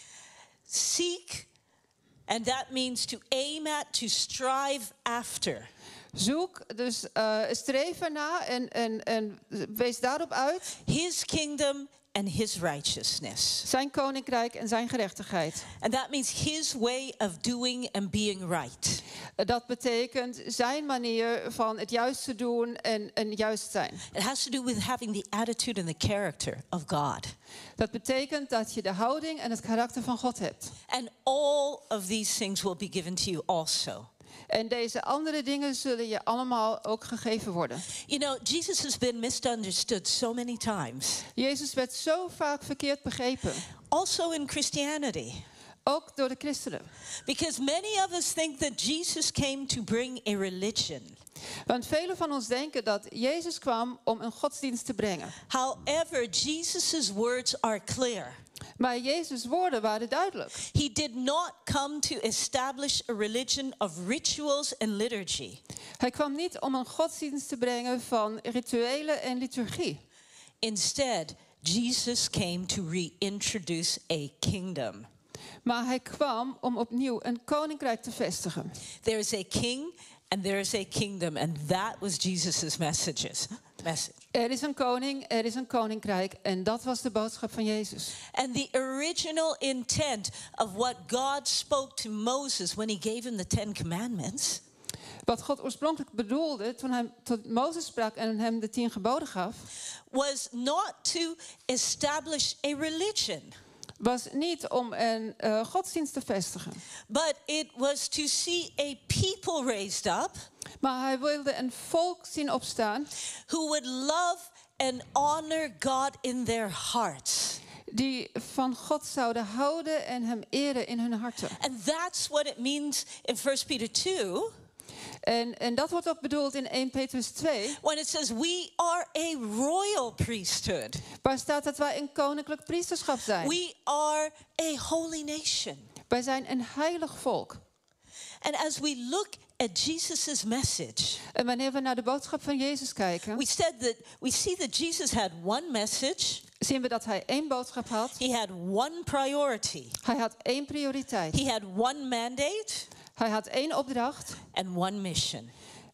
seek, and that means to aim at, to strive after. zoek, dus uh, streef erna en, en, en wees daarop uit. His kingdom and his righteousness. Zijn koninkrijk en zijn gerechtigheid. And that means his way of doing and being right. Dat betekent zijn manier van het juiste doen en, en juist zijn. It has to do with having the attitude and the character of God. Dat betekent dat je de houding en het karakter van God hebt. And all of these things will be given to you also. En deze andere dingen zullen je allemaal ook gegeven worden. You know, Jesus has been misunderstood so many times. Jezus werd zo vaak verkeerd begrepen. Also in Christianity. Ook door de christenen. Because many of us think that Jesus came to bring a religion. Want velen van ons denken dat Jezus kwam om een godsdienst te brengen. However, Jesus' words are clear. Maar Jezus' woorden waren duidelijk. He did not come to establish a religion of rituals and liturgy. Hij kwam niet om een godsdienst te brengen van rituelen en liturgie. Instead, Jesus came to reintroduce a kingdom. Maar hij kwam om opnieuw een koninkrijk te vestigen. There is a king and there is a kingdom, and that was Jesus' messages. Message. Er is een koning, er is een koninkrijk en dat was de boodschap van Jezus. And the original intent of what God spoke to Moses when he gave him the Ten Commandments Wat God oorspronkelijk bedoelde toen hij tot Mozes sprak en hem de tien geboden gaf, was not to establish a religion, was niet om een uh, godsdienst te vestigen. but it was to see a people raised up Maar hij wilde een volk zien opstaan who would love and honor God in their hearts. die van God zouden houden en hem eren in hun harten. And that's what it means in First Peter two. En, en dat wordt ook bedoeld in Eerste Petrus twee, When it says we are a royal priesthood. waar staat dat wij een koninklijk priesterschap zijn. We are a holy nation. Wij zijn een heilig volk. And as we look at Jesus' message, En wanneer we naar de boodschap van Jezus kijken, we said that we see that Jesus had one message, zien we dat hij één boodschap had. he had one priority, Hij had één prioriteit. he had one mandate Hij had één opdracht and one mission.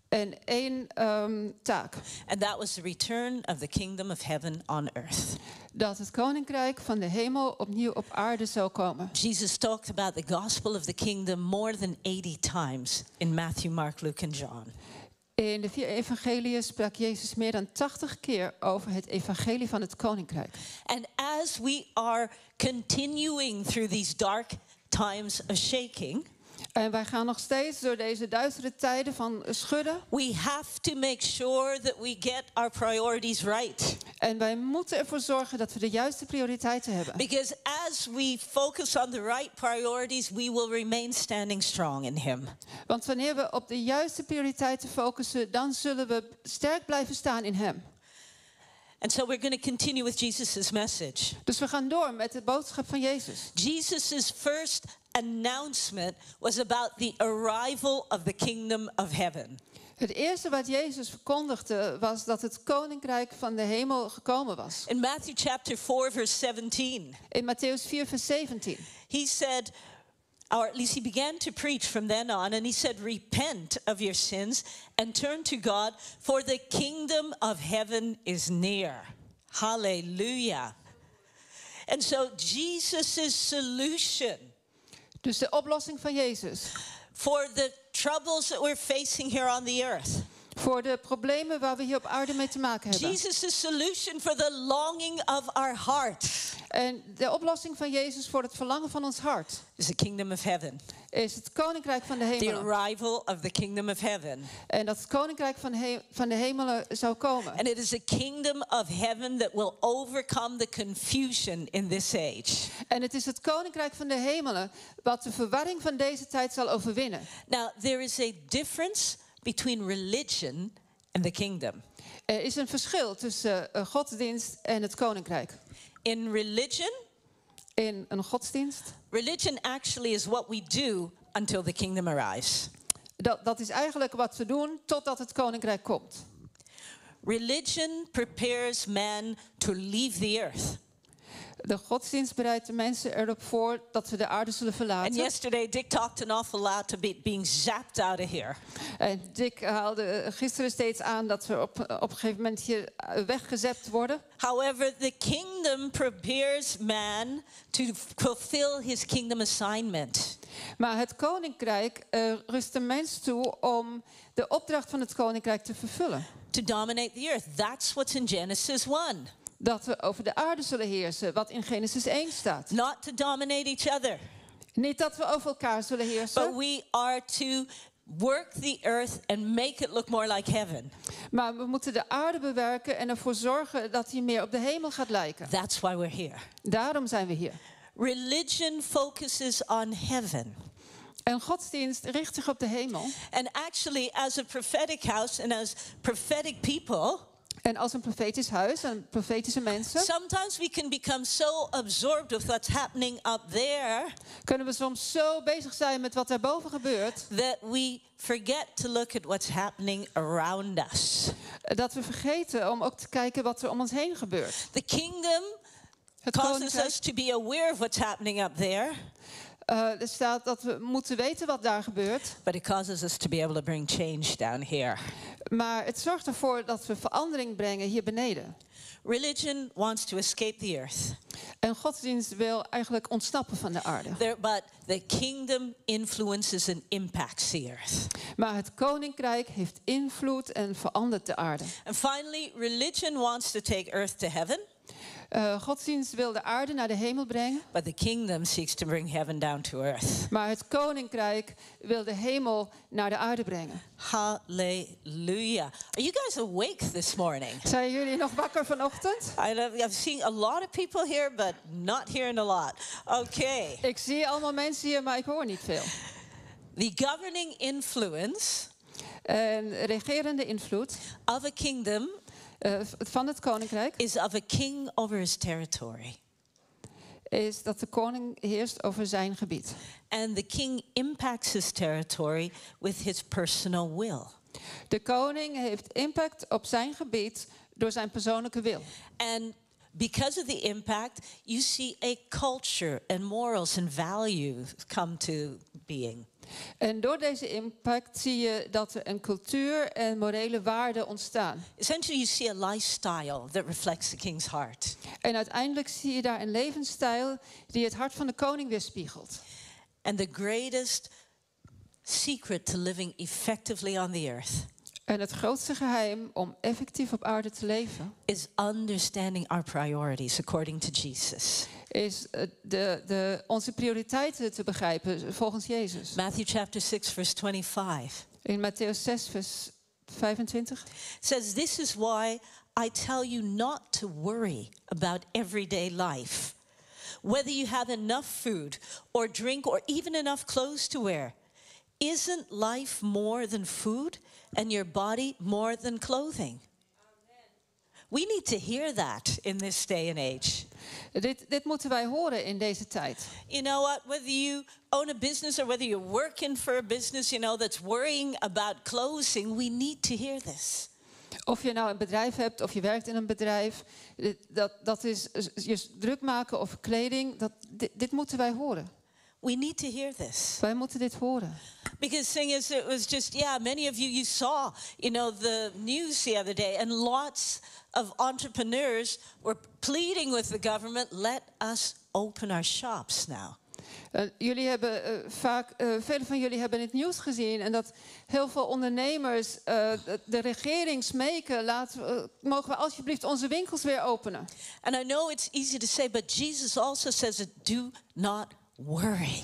en één ehm, taak. And that was the return of the kingdom of heaven on earth. Dat het koninkrijk van de hemel opnieuw op aarde zou komen. Jesus talked about the gospel of the kingdom more than eighty times in Matthew, Mark, Luke and John. In de vier evangeliën sprak Jezus meer dan tachtig keer over het evangelie van het koninkrijk. And as we are continuing through these dark times of shaking, En wij gaan nog steeds door deze duistere tijden van schudden. we have to make sure that we get our priorities right. En wij moeten ervoor zorgen dat we de juiste prioriteiten hebben. Because as we focus on the right priorities, we will remain standing strong in Him. Want wanneer we op de juiste prioriteiten focussen, dan zullen we sterk blijven staan in Hem. And so we're going to continue with Jesus' message. Dus we gaan door met de boodschap van Jezus. Jesus' first announcement was about the arrival of the kingdom of heaven. Het eerste wat Jezus verkondigde was dat het koninkrijk van de hemel gekomen was. In Matthew chapter four, verse seventeen, In Matthäus vier vers zeventien. he said, or at least he began to preach from then on, and he said, repent of your sins and turn to God, for the kingdom of heaven is near. Hallelujah. And so Jesus' solution Dus de oplossing van Jezus for the troubles that we're facing here on the earth, voor de problemen waar we hier op aarde mee te maken hebben. Jesus' solution for the longing of our heart En de oplossing van Jezus voor het verlangen van ons hart is the kingdom of heaven. is het koninkrijk van de The hemelen. arrival of the kingdom of heaven. En dat het koninkrijk van, he- van de hemelen zou komen. And it is a kingdom of heaven that will overcome the confusion in this age. En het is het koninkrijk van de hemelen wat de verwarring van deze tijd zal overwinnen. Now, there is a difference between religion and the kingdom. Er is een verschil tussen uh, godsdienst en het koninkrijk. In religion, In een godsdienst, religion actually is what we do until the kingdom arrives. dat, dat is eigenlijk wat we doen totdat het koninkrijk komt. Religion prepares man to leave the earth. De godsdienst bereidt de mensen erop voor dat we de aarde zullen And verlaten. yesterday, Dick talked an awful lot about being zapped out of here. En Dick haalde gisteren steeds aan dat we op, op een gegeven moment hier uh, weggezept worden. However, the kingdom prepares man to fulfill his kingdom assignment. Maar het koninkrijk uh, rust de mens toe om de opdracht van het koninkrijk te vervullen. To dominate the earth. That's what's in Genesis one. Dat we over de aarde zullen heersen, wat in Genesis één staat. Not to dominate each other, Niet dat we over elkaar zullen but heersen, we are to work the earth and make it look more like heaven. maar we moeten de aarde bewerken en ervoor zorgen dat die meer op de hemel gaat lijken. That's why we're here. Daarom zijn we hier. Religion focuses on heaven. En godsdienst richt zich op de hemel. And actually, as a prophetic house and as prophetic people, En als een profetisch huis en profetische mensen sometimes we can become so absorbed with what's happening up there kunnen we soms zo bezig zijn met wat daarboven gebeurt, that we forget to look at what's happening around us. dat we vergeten om ook te kijken wat er om ons heen gebeurt. The kingdom Het causes koninkrijk, us to be aware of what's happening up there, uh, er staat dat we moeten weten wat daar gebeurt, but it causes us to be able to bring change down here. maar het zorgt ervoor dat we verandering brengen hier beneden. Religion wants to escape the earth, En godsdienst wil eigenlijk ontsnappen van de aarde. there, but the kingdom influences and impacts the earth. Maar het koninkrijk heeft invloed en verandert de aarde. And finally, religion wants to take earth to heaven, Uh, godsdienst wil de aarde naar de hemel brengen, but the kingdom seeks to bring heaven down to earth. maar het koninkrijk wil de hemel naar de aarde brengen. Hallelujah. Are you guys awake this morning? Zijn jullie nog wakker vanochtend? I love, I'm seeing a lot of people here, but not hearing a lot. Okay. Ik zie allemaal mensen hier, maar ik hoor niet veel. The governing influence En regerende invloed of a kingdom uh, van het koninkrijk is of a king over his territory. is dat de koning heerst over zijn gebied. And the king impacts his territory with his personal will. De koning heeft impact op zijn gebied door zijn persoonlijke wil. And because of the impact, you see a culture and morals and values come to being. En door deze impact zie je dat er een cultuur en morele waarden ontstaan. Essentially, you see a lifestyle that reflects the king's heart. En uiteindelijk zie je daar een levensstijl die het hart van de koning weerspiegelt. And the greatest secret to living effectively on the earth En het grootste geheim om effectief op aarde te leven is understanding our priorities according to Jesus. is eh, de, de, onze prioriteiten te begrijpen volgens Jezus. Matthew chapter six, verse twenty-five. In Matthäus zes, vers vijfentwintig. Says, this is why I tell you not to worry about everyday life, whether you have enough food or drink or even enough clothes to wear. Isn't life more than food and your body more than clothing? We need to hear that in this day and age. Dit, dit moeten wij horen in deze tijd. You know what? Whether you own a business or whether you're working for a business, you know, that's worrying about clothing, we need to hear this. Of je nou een bedrijf hebt of je werkt in een bedrijf, dit, dat, dat is je druk maken over kleding, dat, dit, dit moeten wij horen. We need to hear this. Wij moeten dit horen. Because the thing is, it was just, yeah, many of you, you saw, you know, the news the other day, and lots of entrepreneurs were pleading with the government, let us open our shops now. Uh, jullie hebben uh, vaak, uh, vele van jullie hebben in het nieuws gezien en dat heel veel ondernemers uh, de, de regering smeken, laten we, uh, mogen we alsjeblieft onze winkels weer openen. And I know it's easy to say, but Jesus also says it, do not worry.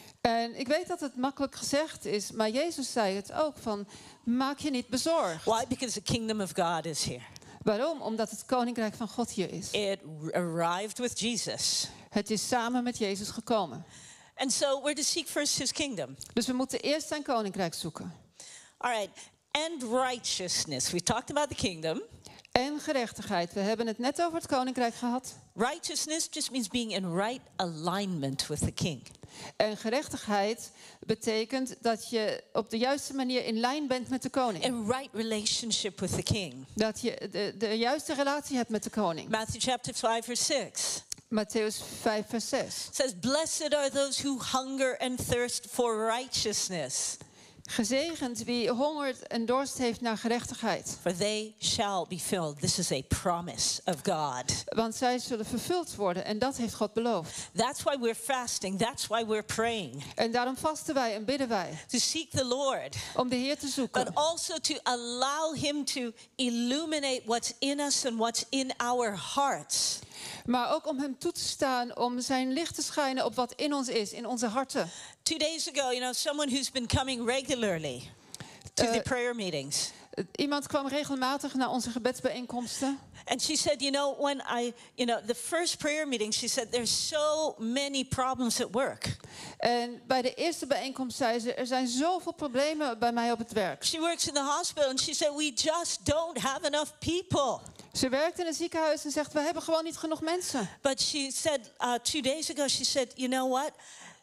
En ik weet dat het makkelijk gezegd is, maar Jezus zei het ook van, maak je niet bezorgd. Why? Because the kingdom of God is here. Waarom? Omdat het koninkrijk van God hier is. It arrived with Jesus. Het is samen met Jezus gekomen. And so we're to seek first his kingdom. Dus we moeten eerst zijn koninkrijk zoeken. All right. And righteousness. We talked about the kingdom. En gerechtigheid. We hebben het net over het koninkrijk gehad. Righteousness just means being in right alignment with the king. En gerechtigheid betekent dat je op de juiste manier in lijn bent met de koning. In right relationship with the king. Dat je de, de juiste relatie hebt met de koning. Matthew chapter five verse six. Matthäus vijf vers zes. Says, blessed are those who hunger and thirst for righteousness. Gezegend wie hongert en dorst heeft naar gerechtigheid. For they shall be filled. This is a promise of God. Want zij zullen vervuld worden en dat heeft God beloofd. That's why we're fasting. That's why we're praying. En daarom vasten wij en bidden wij. To seek the Lord. Om de Heer te zoeken. But also to allow him to illuminate what's in us and what's in our hearts. Maar ook om hem toe te staan om zijn licht te schijnen op wat in ons is, in onze harten. Two days ago, you know, someone who's been coming regularly to Uh, the prayer meetings. Iemand kwam regelmatig naar onze gebedsbijeenkomsten. And she said, you know, when I, you know, the first prayer meeting, she said, there's so many problems at work. En bij de eerste bijeenkomst zei ze, er zijn zoveel problemen bij mij op het werk. She works in the hospital and she said, we just don't have enough people. Ze werkt in een ziekenhuis en zegt, we hebben gewoon niet genoeg mensen. But she said, uh, two days ago, she said, you know what?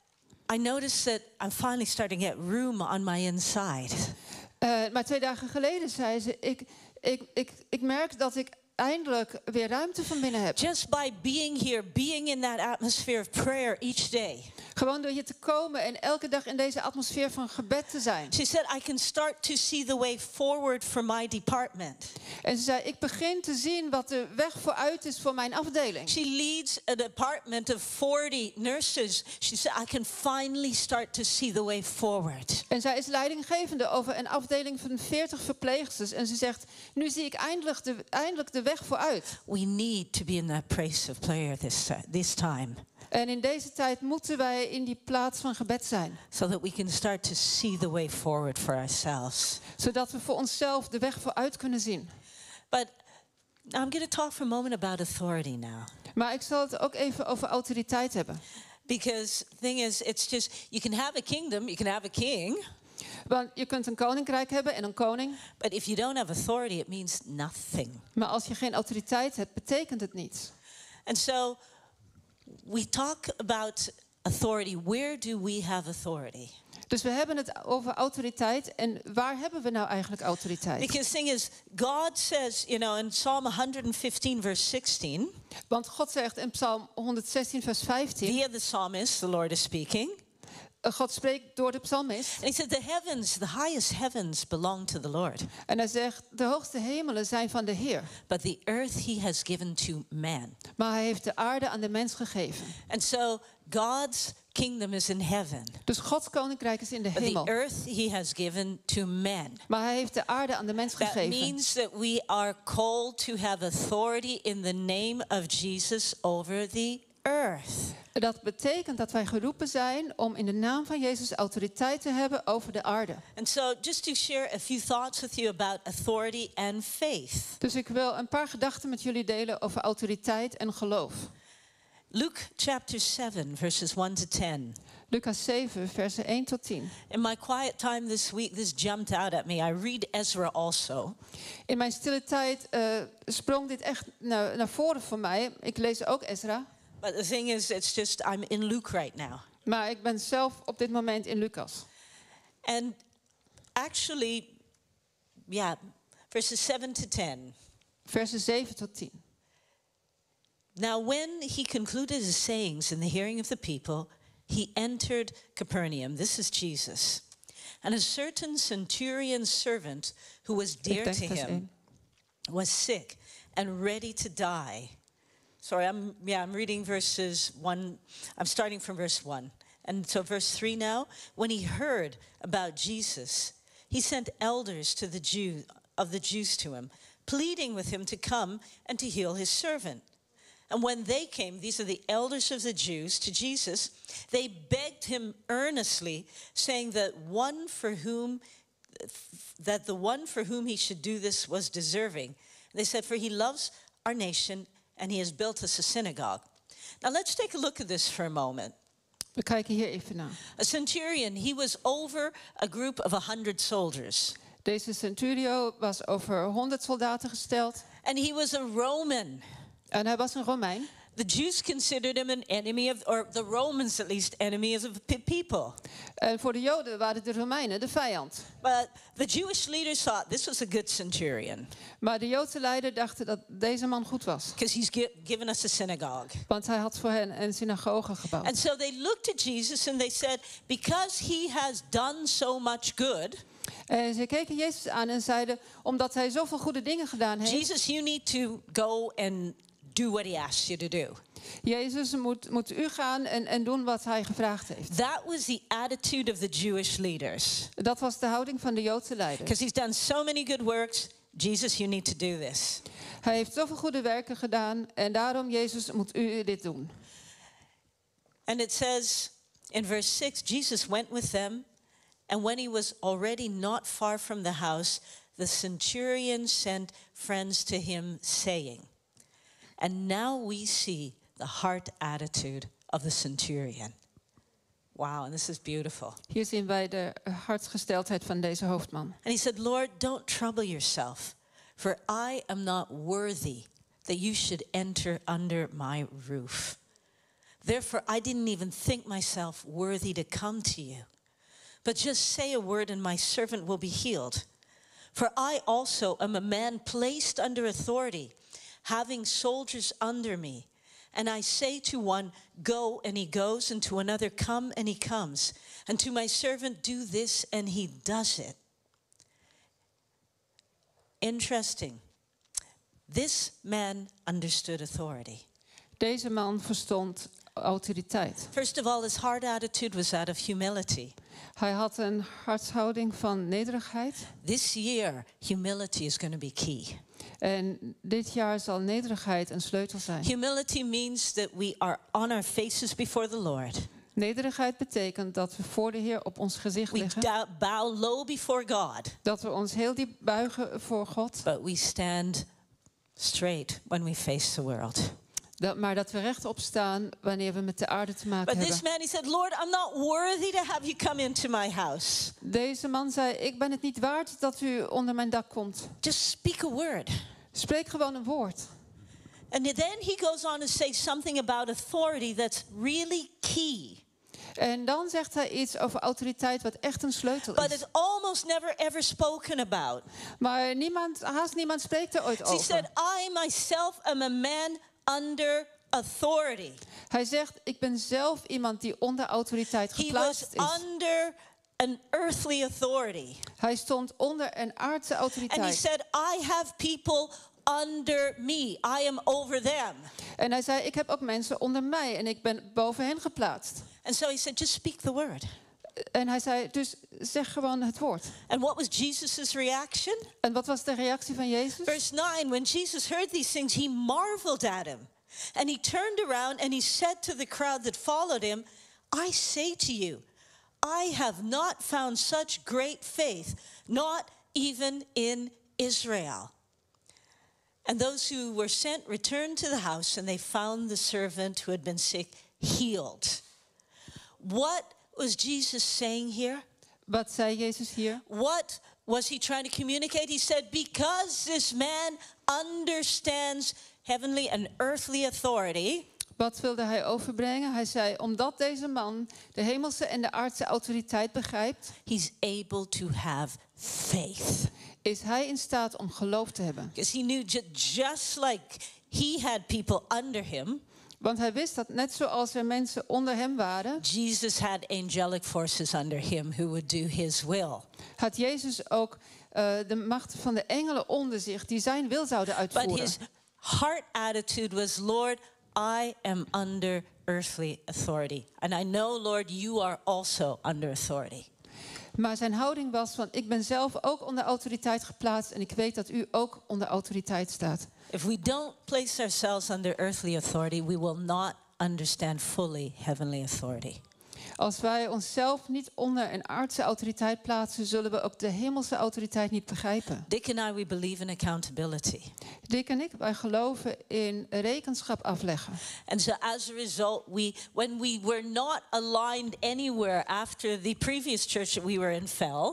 I noticed that I'm finally starting to get room on my inside. Uh, maar twee dagen geleden zei ze, ik, ik, ik, ik merk dat ik eindelijk weer ruimte van binnen heb. Just by being here, being in that atmosphere of prayer each day. Gewoon door hier te komen en elke dag in deze atmosfeer van gebed te zijn. She said, I can start to see the way forward for my department. En ze zei, ik begin te zien wat de weg vooruit is voor mijn afdeling. She leads a department of forty nurses. She said, I can finally start to see the way forward. En zij is leidinggevende over een afdeling van veertig verpleegsters. En ze zegt, nu zie ik eindelijk de, eindelijk de weg vooruit. We need to be in that place of prayer this, this time. En in deze tijd moeten wij in die plaats van gebed zijn. So that we can start to see the way forward for ourselves. Zodat we voor onszelf de weg vooruit kunnen zien. But I'm going to talk for a moment about authority now. Maar ik zal het ook even over autoriteit hebben. Because the thing is, it's just, you can have a kingdom, you can have a king. Want je kunt een koninkrijk hebben en een koning. But if you don't have authority, it means nothing. Maar als je geen autoriteit hebt, betekent het niets. And so we talk about authority. Where do we have authority? Dus we hebben het over autoriteit. En waar hebben we nou eigenlijk autoriteit? Because the thing is, God says, you know, in Psalm one fifteen, verse sixteen. Want God zegt in Psalm honderdzestien, vers vijftien. Via the psalmist, the Lord is speaking. Uh, God spreekt door de psalmist. And he said, the heavens, the highest heavens belong to the Lord. En hij zegt, de hoogste hemelen zijn van de Heer. But the earth he has given to man. Maar hij heeft de aarde aan de mens gegeven. And so God's kingdom is in heaven. Dus Gods koninkrijk is in de But the hemel. earth he has given to man. Maar hij heeft de aarde aan de mens That gegeven. means that we are called to have authority in the name of Jesus over the earth. Dat betekent dat wij geroepen zijn om in de naam van Jezus autoriteit te hebben over de aarde. And so just to share a few thoughts with you about authority and faith. Dus ik wil een paar gedachten met jullie delen over autoriteit en geloof. Luke chapter seven, verses one to ten. Lucas zeven, versen één tot tien. In my quiet time this week, this jumped out at me. I read Ezra also. In mijn stille tijd uh, sprong dit echt naar, naar voren voor mij. Ik lees ook Ezra. But the thing is, it's just, I'm in Luke right now. Maar ik ben zelf op dit moment in Lucas. And actually, yeah, verses seven to ten. Versen zeven tot tien. Now when he concluded his sayings in the hearing of the people, he entered Capernaum. This is Jesus. And a certain centurion's servant who was dear denk to vers him één. was sick and ready to die. Sorry, I'm yeah, I'm reading verses one. I'm starting from verse one. And so verse three now, when he heard about Jesus, he sent elders to the Jew of the Jews to him, pleading with him to come and to heal his servant. And when they came, these are the elders of the Jews, to Jesus, they begged him earnestly, saying that one for whom that the one for whom he should do this was deserving. They said, for he loves our nation and he has built us a synagogue. Now let's take a look at this for a moment. We kijken hier even naar. A centurion, he was over a group of a hundred soldiers. Deze centurio was over honderd soldaten gesteld. And he was a Roman. En hij was een Romein. The Jews considered him an enemy of, or the Romans at least, enemies of the people. En voor de Joden waren de Romeinen de vijand. But the Jewish leaders thought this was a good centurion Maar de Joodse leider dachten dat deze man goed was. because he's gi- given us a synagogue. Want hij had voor hen een synagoge gebouwd. And so they looked at Jesus and they said, because he has done so much good, En ze keken Jezus aan en zeiden, omdat hij zoveel goede dingen gedaan heeft. Jesus, you need to go and do what he asks you to do. Jezus moet, moet u gaan en, en doen wat hij gevraagd heeft. That was the attitude of the Jewish leaders. Dat was de houding van de Joodse leiders. Because he's done so many good works, Jesus, you need to do this. Hij heeft zoveel goede werken gedaan en daarom, Jezus, moet u dit doen. And it says in verse six, Jesus went with them, and when he was already not far from the house, the centurion sent friends to him, saying, and now we see the heart attitude of the centurion. Wow, and this is beautiful. Hier zien wij de hartsgesteldheid van deze hoofdman. And he said, Lord, don't trouble yourself, for I am not worthy that you should enter under my roof. Therefore, I didn't even think myself worthy to come to you. But just say a word and my servant will be healed. For I also am a man placed under authority, having soldiers under me. And I say to one, go, and he goes, and to another, come, and he comes. And to my servant, do this, and he does it. Interesting. This man understood authority. Deze man verstond autoriteit. First of all, his heart attitude was that of humility. Hij had een hartshouding van nederigheid. This year, humility is going to be key. En dit jaar zal nederigheid een sleutel zijn. Humility means that we are on our faces before the Lord. Nederigheid betekent dat we voor de Heer op ons gezicht We liggen. da- bow low before God, Dat we ons heel diep buigen voor God. but we stand straight when we face the world. Dat, maar dat we rechtop staan wanneer we met de aarde te maken But this hebben. man, he said, Lord, I'm not worthy to have you come into my house. Deze man zei, ik ben het niet waard dat u onder mijn dak komt. Just speak a word. Spreek gewoon een woord. And then he goes on to say something about authority that's really key. En dan zegt hij iets over autoriteit wat echt een sleutel But is. it's almost never ever spoken about. Maar niemand, haast niemand spreekt er ooit So he said, over. I myself am a man under authority. Hij zegt, ik ben zelf iemand die onder autoriteit He was geplaatst is. under an earthly authority. Hij stond onder een aardse And he autoriteit. said, I have people under me. I am over them. En hij zei, ik heb ook mensen onder mij en ik ben boven hen geplaatst. And so he said, just speak the word. En hij zei, dus zeg gewoon het woord. And what was Jesus' reaction? En wat was de reactie van Jezus? Verse nine, when Jesus heard these things, he marveled at him. And he turned around and he said to the crowd that followed him, I say to you, I have not found such great faith, not even in Israel. And those who were sent returned to the house, and they found the servant who had been sick healed. What was Jesus saying here? Wat zei Jezus hier? What was he trying to communicate? He said, because this man understands heavenly and earthly authority, Wat wilde hij overbrengen? Hij zei, omdat deze man de hemelse en de aardse autoriteit begrijpt, he's able to have faith. is hij in staat om geloof te hebben. Because he knew ju- just like he had people under him, Want hij wist dat net zoals er mensen onder hem waren, Jesus had angelic forces under him who would do his will. had Jezus ook uh, de macht van de engelen onder zich die zijn wil zouden But uitvoeren. his heart attitude was, Lord, I am under earthly authority. And I know, Lord, you are also under authority. Maar zijn houding was van, ik ben zelf ook onder autoriteit geplaatst en ik weet dat u ook onder autoriteit staat. If we don't place ourselves under earthly authority, we will not understand fully heavenly authority. Als wij onszelf niet onder een aardse autoriteit plaatsen, zullen we ook de hemelse autoriteit niet begrijpen. Dick and I, we believe in accountability. Dick en ik, wij geloven in rekenschap afleggen. And so as a result, we, when we were not aligned anywhere after the previous church that we were in fell,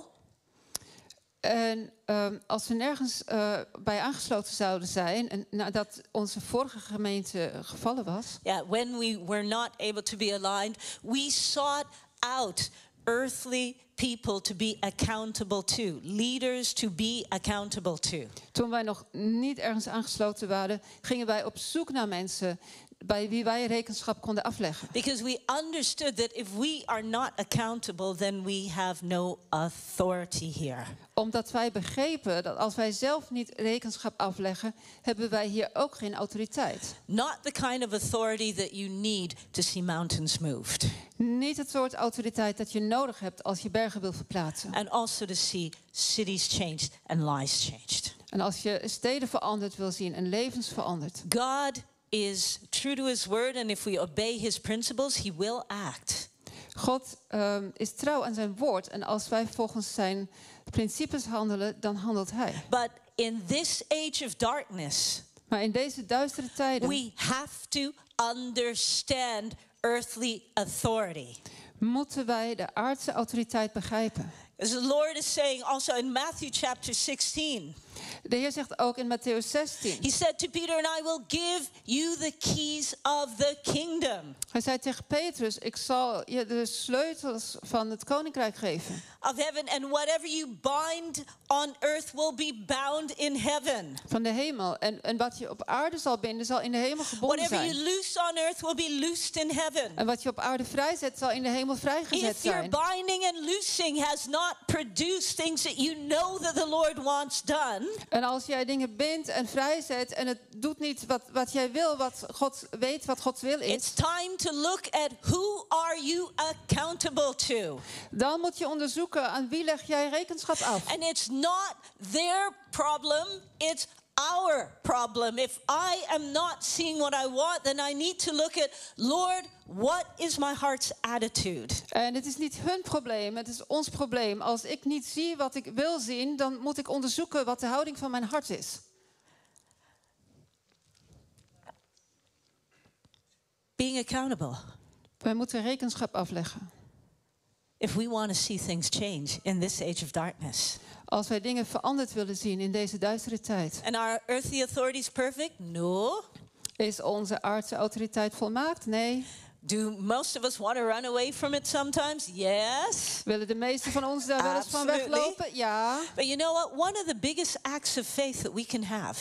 En um, als we nergens uh, bij aangesloten zouden zijn, en nadat onze vorige gemeente gevallen was, yeah, when we were not able to be aligned, we sought out earthly people to be accountable to, leaders to be accountable to. toen wij nog niet ergens aangesloten waren, gingen wij op zoek naar mensen bij wie wij rekenschap konden afleggen. Because we understood that if we are not accountable, then we have no authority here. Omdat wij begrepen dat als wij zelf niet rekenschap afleggen, hebben wij hier ook geen autoriteit. Not the kind of authority that you need to see mountains moved. Niet het soort autoriteit dat je nodig hebt als je bergen wil verplaatsen. And also to see cities changed and lives changed. En als je steden veranderd wil zien en levens veranderd. God is true to his word, and if we obey his principles, he will act. God um, is trouw aan zijn woord en als wij volgens zijn principes handelen, dan handelt hij. But in this age of darkness, Maar in deze duistere tijden we have to understand earthly authority. moeten wij de aardse autoriteit begrijpen. As the Lord is saying also in Matthew chapter sixteen, De Heer zegt ook in Mattheüs zestien. he said to Peter, and I will give you the keys of the kingdom Hij zei tegen Petrus, ik zal je de sleutels van het koninkrijk geven. of heaven, and whatever you bind on earth will be bound in heaven. Van de hemel. En, en wat je op aarde zal binden, zal in de hemel gebonden Whatever you zijn. loose on earth will be loosed in heaven. En wat je op aarde vrijzet, zal in de hemel vrijgezet If your zijn. binding and loosing has not produced things that you know that the Lord wants done, En als jij dingen bindt en vrijzet en het doet niet wat, wat jij wil, wat God weet wat Gods wil is, it's time to look at who are you accountable to. dan moet je onderzoeken aan wie leg jij rekenschap af. And it's not their problem, it's our problem. If I am not seeing what I want, then I need to look at, Lord, what is my heart's attitude? En het is niet hun probleem, het is ons probleem. Als ik niet zie wat ik wil zien, dan moet ik onderzoeken wat de houding van mijn hart is. Being accountable. Wij moeten rekenschap afleggen. If we want to see things change in this age of darkness. Als wij dingen veranderd willen zien in deze duistere tijd. And are earthly authorities perfect? No. Is onze aardse autoriteit volmaakt? Nee. Do most of us want to run away from it sometimes? Yes. Willen de meesten van ons daar wel eens van Absolutely. weglopen? Ja. But you know what? One of the biggest acts of faith that we can have Maar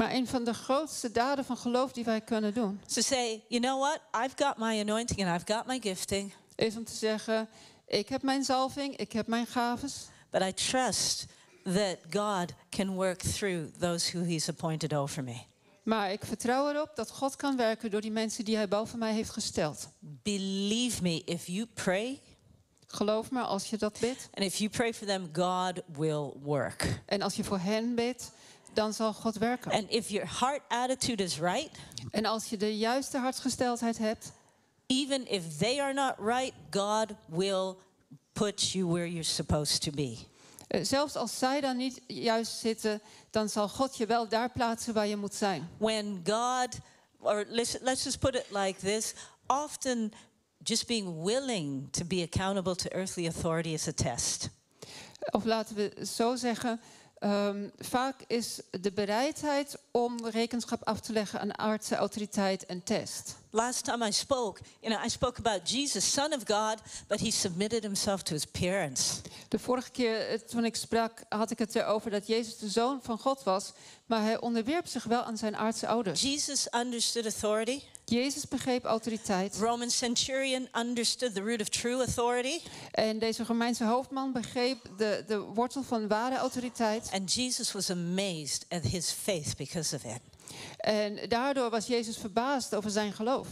Maar een van de grootste daden van geloof die wij kunnen doen, So say, you know what? I've got my anointing and I've got my gifting, is om te zeggen, ik heb mijn zalving, ik heb mijn gaves. but I trust that God can work through those who he's appointed over me. Maar ik vertrouw erop dat God kan werken door die mensen die hij boven mij heeft gesteld. Believe me, if you pray, Geloof me, als je dat bidt and if you pray for them, God will work. en als je voor hen bidt, dan zal God werken. And if your heart attitude is right, En als je de juiste hartsgesteldheid hebt, even if they are not right, God will put you where you're supposed to be. eh, zelfs als zij dan niet juist zitten, dan zal God je wel daar plaatsen waar je moet zijn. When God, or let's, let's just put it like this, often just being willing to be accountable to earthly authority is a test. Of laten we zo zeggen, ehm, vaak is de bereidheid om rekenschap af te leggen aan aardse autoriteit een test. Last time I spoke, you know, I spoke about Jesus, Son of God, but he submitted himself to his parents. De vorige keer eh, toen ik sprak, had ik het erover dat Jezus de Zoon van God was, maar hij onderwierp zich wel aan zijn aardse ouders. Jesus understood authority. Jezus begreep autoriteit Roman centurion understood the root of true authority. en deze Romeinse hoofdman begreep de, de wortel van ware autoriteit. And Jesus was amazed at his faith because of it. En daardoor was Jezus verbaasd over zijn geloof.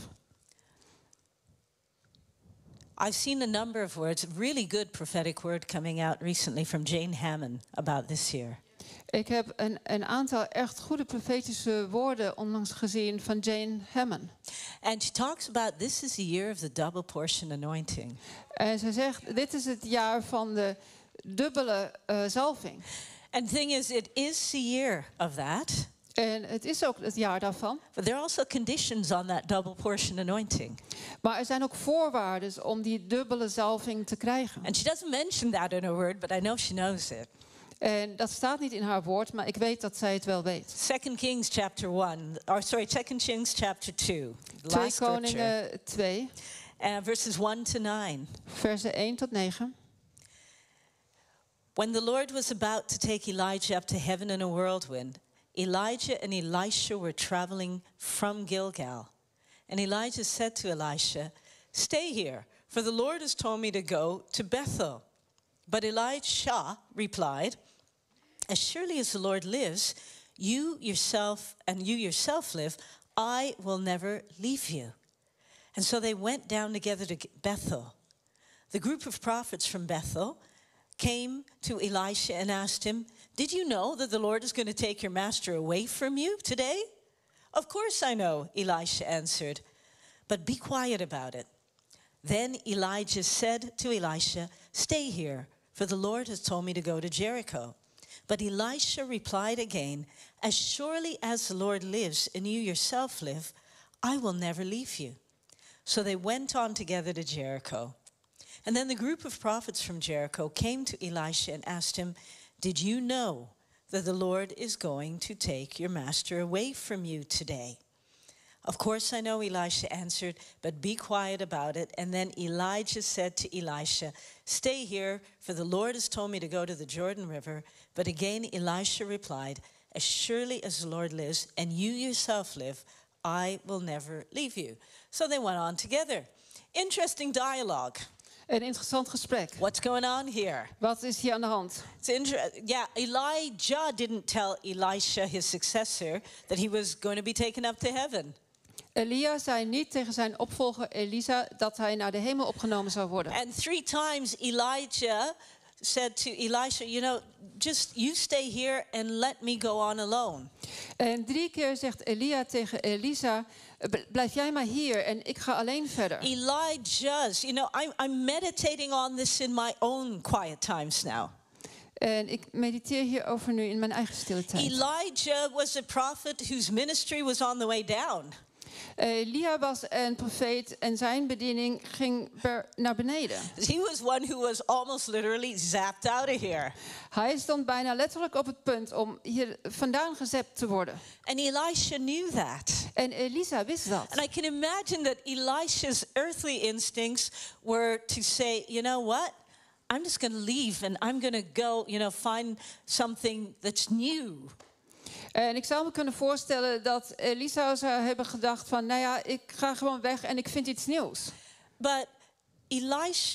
I've seen a number of words, really good prophetic word coming out recently from Jane Hammond about this year. Ik heb een, een aantal echt goede profetische woorden onlangs gezien van Jane Hammond. And she talks about this is the year of the double portion anointing. En ze zegt, dit is het jaar van de dubbele uh, zalving. And the thing is, it is the year of that, En het is ook het jaar daarvan. but there are also conditions on that double portion anointing. Maar er zijn ook voorwaarden om die dubbele zalving te krijgen. And she doesn't mention that in her word, but I know she knows it. En dat staat niet in haar woord, maar ik weet dat zij het wel weet. Second Kings chapter one, or sorry, Second Kings chapter two, the Twee last scripture, Koningen twee, uh, verses one to nine. versen één tot negen. When the Lord was about to take Elijah up to heaven in a whirlwind, Elijah and Elisha were traveling from Gilgal. And Elijah said to Elisha, "Stay here, for the Lord has told me to go to Bethel." But Elisha replied, "As surely as the Lord lives, you yourself and you yourself live, I will never leave you." And so they went down together to Bethel. The group of prophets from Bethel came to Elisha and asked him, "Did you know that the Lord is going to take your master away from you today?" "Of course I know," Elisha answered, "but be quiet about it." Then Elijah said to Elisha, "Stay here, for the Lord has told me to go to Jericho." But Elisha replied again, "As surely as the Lord lives and you yourself live, I will never leave you." So they went on together to Jericho. And then the group of prophets from Jericho came to Elisha and asked him, "Did you know that the Lord is going to take your master away from you today?" "Of course I know," Elisha answered, "but be quiet about it." And then Elijah said to Elisha, "Stay here, for the Lord has told me to go to the Jordan River." But again Elisha replied, "As surely as the Lord lives and you yourself live, I will never leave you." So they went on together. Interesting dialogue. Een interessant gesprek. What's going on here? Wat is hier aan de hand? It's inter- yeah, Elijah didn't tell Elisha, his successor, that he was going to be taken up to heaven. Elia zei niet tegen zijn opvolger Elisa dat hij naar de hemel opgenomen zou worden. And three times Elijah said to Elisha, you know, just you stay here and let me go on alone. En drie keer zegt Elia tegen Elisa, blijf jij maar hier en ik ga alleen verder. Elijah's, you know, I'm, I'm meditating on this in my own quiet times now. En ik mediteer hierover nu in mijn eigen stille tijd. Elijah was a prophet whose ministry was on the way down. Elia was een profeet en zijn bediening ging per, naar beneden. He was one who was almost literally zapped out of here. Hij stond bijna letterlijk op het punt om hier vandaan gezept te worden. And Elisha knew that. En Elisa wist dat. And I can imagine that Elisha's earthly instincts were to say, you know what? I'm just going to leave and I'm going to go, you know, find something that's new. En ik zou me kunnen voorstellen dat Elisa zou hebben gedacht van, nou ja, ik ga gewoon weg en ik vind iets nieuws. But Elish,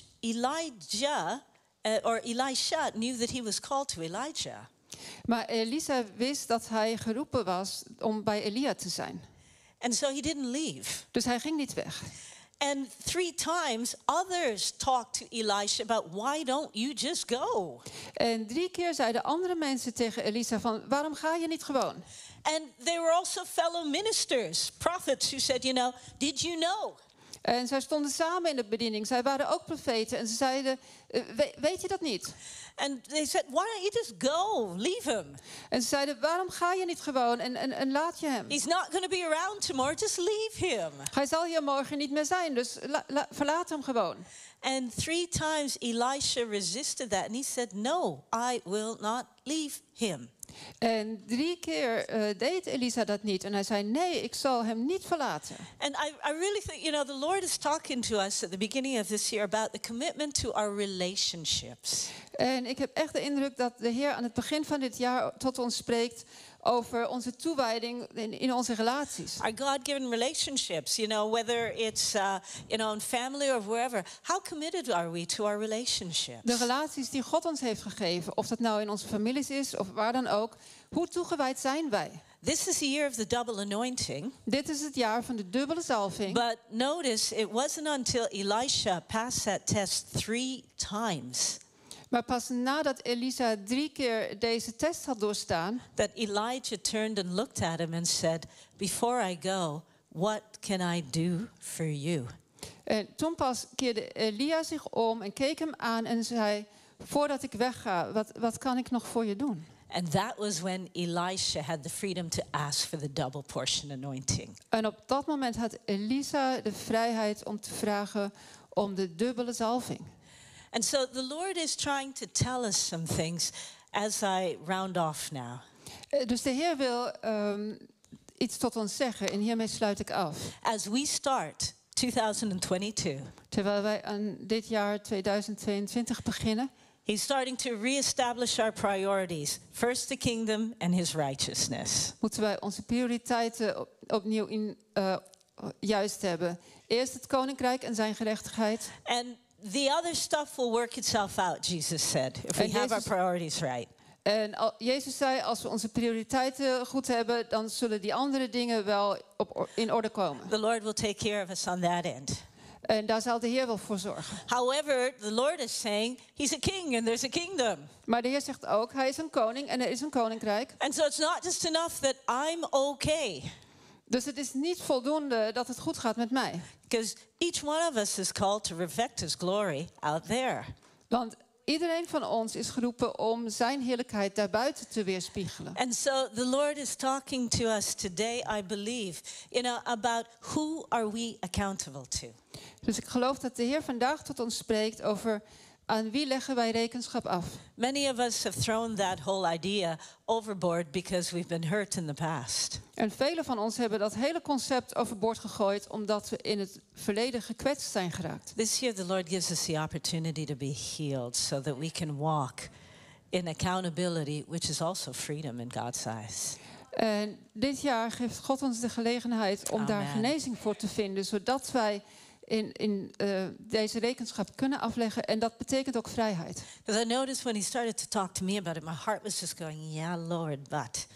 Elijah, uh, or Elisha knew that he was called to Elijah. Maar Elisa wist dat hij geroepen was om bij Elia te zijn. And so he didn't leave. Dus hij ging niet weg. And three times others talked to Elisha about why don't you just go? En drie keer zeiden andere mensen tegen Elisa van, waarom ga je niet gewoon? And there were also fellow ministers, prophets who said, you know, did you know? En zij stonden samen in de bediening. Zij waren ook profeten. En ze zeiden, "Eh, we- weet je dat niet? And they said, why don't you just go? Leave him. En ze zeiden, waarom ga je niet gewoon en, en, en laat je hem? He's not going to be around tomorrow. Just leave him. Hij zal hier morgen niet meer zijn, dus la- la- verlaat hem gewoon. And three times Elisha resisted that. And he said, no, I will not leave him. En drie keer eh, deed Elisa dat niet. En hij zei, nee, ik zal hem niet verlaten. And I, I really think, you know, the Lord is talking to us at the beginning of this year about the commitment to our relationships. En ik heb echt de indruk dat de Heer aan het begin van dit jaar tot ons spreekt over onze toewijding in, in onze relaties. Our God-given relationships, you know, whether it's, uh, you know, in family or wherever. How committed are we to our relationships? De relaties die God ons heeft gegeven, of dat nou in onze families is of waar dan ook, hoe toegewijd zijn wij? This is the year of the double anointing. Dit is het jaar van de dubbele zalving. But notice, it wasn't until Elisha passed that test three times Maar pas nadat Elisa drie keer deze test had doorstaan, that Elijah turned and looked at him and said, before I go, what can I do for you? en toen pas keerde Elia zich om en keek hem aan en zei, voordat ik wegga, wat, wat kan ik nog voor je doen? And that was when Elisha had the freedom to ask for the double portion anointing. En op dat moment had Elisa de vrijheid om te vragen om de dubbele zalving. And so the Lord is trying to tell us some things as I round off now. Eh, Dus de Heer wil um, iets tot ons zeggen en hiermee sluit ik af. As we start two thousand twenty-two, Terwijl wij aan dit jaar tweeduizend tweeëntwintig beginnen, He's starting to reestablish our priorities. First the kingdom and his righteousness. moeten wij onze prioriteiten op- opnieuw in, uh, juist hebben. Eerst het koninkrijk en zijn gerechtigheid. And the other stuff will work itself out, Jesus said, if we And have our Jesus- priorities right. En al- Jezus zei, als we onze prioriteiten goed hebben, dan zullen die andere dingen wel op, or- in orde komen. The Lord will take care of us on that end. En daar zal de Heer wel voor zorgen. However, the Lord is saying he's a king and there's a kingdom. Maar de Heer zegt ook, hij is een koning en er is een koninkrijk. And so it's not just enough that I'm okay. Dus het is niet voldoende dat het goed gaat met mij. Because each one of us is called to reflect his glory out there. Want iedereen van ons is geroepen om zijn heerlijkheid daarbuiten te weerspiegelen. And so the Lord is talking to us today, I believe, you know, about who are we accountable to? Dus ik geloof dat de Heer vandaag tot ons spreekt over aan wie leggen wij rekenschap af. Many of us have thrown that whole idea overboard because we've been hurt in the past. En velen van ons hebben dat hele concept overboord gegooid omdat we in het verleden gekwetst zijn geraakt. This year, the Lord gives us the opportunity to be healed so that we can walk in accountability, which is also freedom in God's eyes. En dit jaar geeft God ons de gelegenheid om daar Amen. genezing voor te vinden, zodat wij in, in uh, deze rekenschap kunnen afleggen. En dat betekent ook vrijheid. Because I noticed when he started to talk to me about it, my heart was just going, yeah, Lord, but.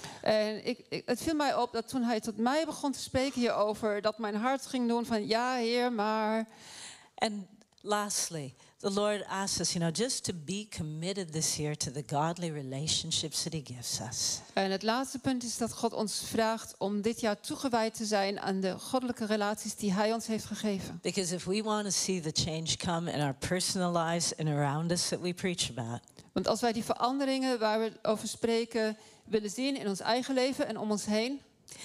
En ik, ik, het viel mij op dat toen hij tot mij begon te spreken hierover, dat mijn hart ging doen van ja, Heer, maar. And lastly, the Lord asks us, you know, just to be committed this year to the godly relationships that he gives us. En het laatste punt is dat God ons vraagt om dit jaar toegewijd te zijn aan de goddelijke relaties die hij ons heeft gegeven. Because if we want to see the change come in our personal lives and around us that we preach about, Want als wij die veranderingen waar we over spreken willen zien in ons eigen leven en om ons heen,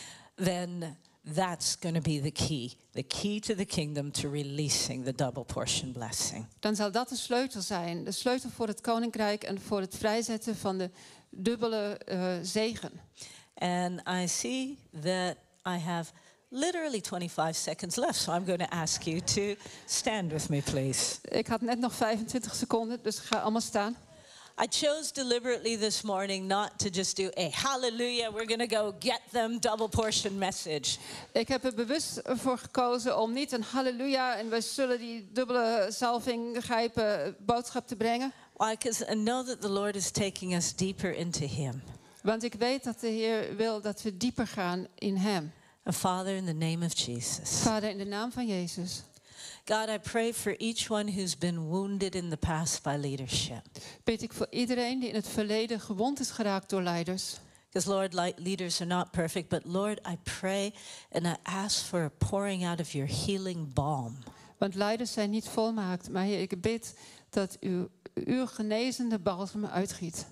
then that's going to be the key. The key to the kingdom to releasing the double portion blessing. dan zal dat de sleutel zijn. De sleutel voor het koninkrijk en voor het vrijzetten van de dubbele uh, zegen. And I see that I have literally twenty-five seconds left, so I'm going to ask you to stand with me, please. Ik had net nog vijfentwintig seconden, dus ga allemaal staan. I chose deliberately this morning not to just do a hallelujah, we're going to go get them double portion message. Ik heb er bewust voor gekozen om niet een halleluja en we zullen die dubbele zalving grijpen boodschap te brengen. Why? Because I know that the Lord is taking us deeper into Him. Want ik weet dat de Heer wil dat we dieper gaan in Hem. And Father, in the name of Jesus. Vader, in de naam van Jezus. God, I pray for each one who's been wounded in the past by leadership. Bid ik voor iedereen die in het verleden gewond is geraakt door leiders. Because Lord, like leaders are not perfect, but Lord, I pray and I ask for a pouring out of your healing balm. Want leiders zijn niet volmaakt, maar Heer, ik bid dat u uw genezende balsem uitgiet.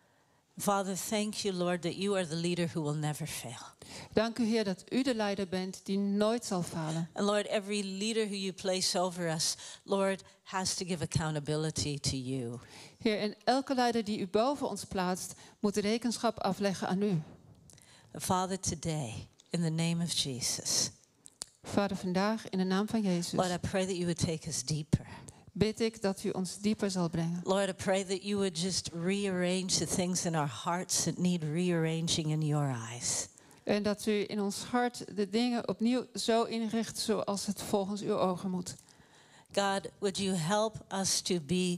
Father, thank you, Lord, that you are the leader who will never fail. Dank u, Heer, dat u de leider bent die nooit zal falen. And Lord, every leader who you place over us, Lord, has to give accountability to you. Heer, en elke leider die u boven ons plaatst, moet rekenschap afleggen aan u. Father, today, in the name of Jesus, Vader, vandaag in de naam van Jezus Lord, I pray that you would take us deeper. bid ik dat u ons dieper zal brengen. Lord, I pray that you would just rearrange the things in our hearts that need rearranging in your eyes. En dat u in ons hart de dingen opnieuw zo inricht zoals het volgens uw ogen moet. God, would you help us to be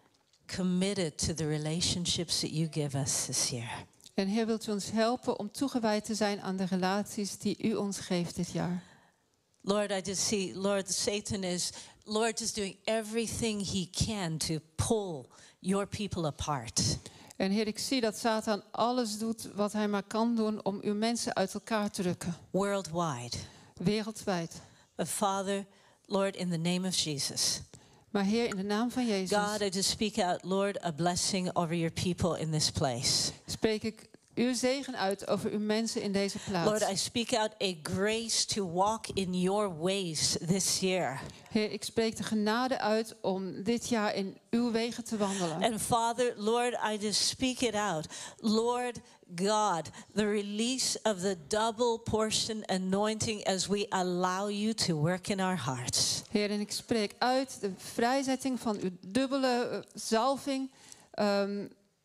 committed to the relationships that you give us this year? En Heer, wilt u ons helpen om toegewijd te zijn aan de relaties die u ons geeft dit jaar. Lord, I just see, Lord, Satan is, Lord, is doing everything he can to pull your people apart. En Heer, ik zie dat Satan alles doet wat hij maar kan doen om uw mensen uit elkaar te rukken. Worldwide. Wereldwijd. But Father, Lord, in the name of Jesus. Maar Heer, in de naam van Jezus God, I just speak out, Lord, a blessing over your people in this place. spreek ik uw zegen uit over uw mensen in deze plaats. Lord, I speak out a grace to walk in your ways this year. Heer, ik spreek de genade uit om dit jaar in uw wegen te wandelen. And Father, Lord, I just speak it out. Lord God, the release of the double portion anointing as we allow you to work in our hearts. Heer, en ik spreek uit de vrijzetting van uw dubbele uh, zalving. Um,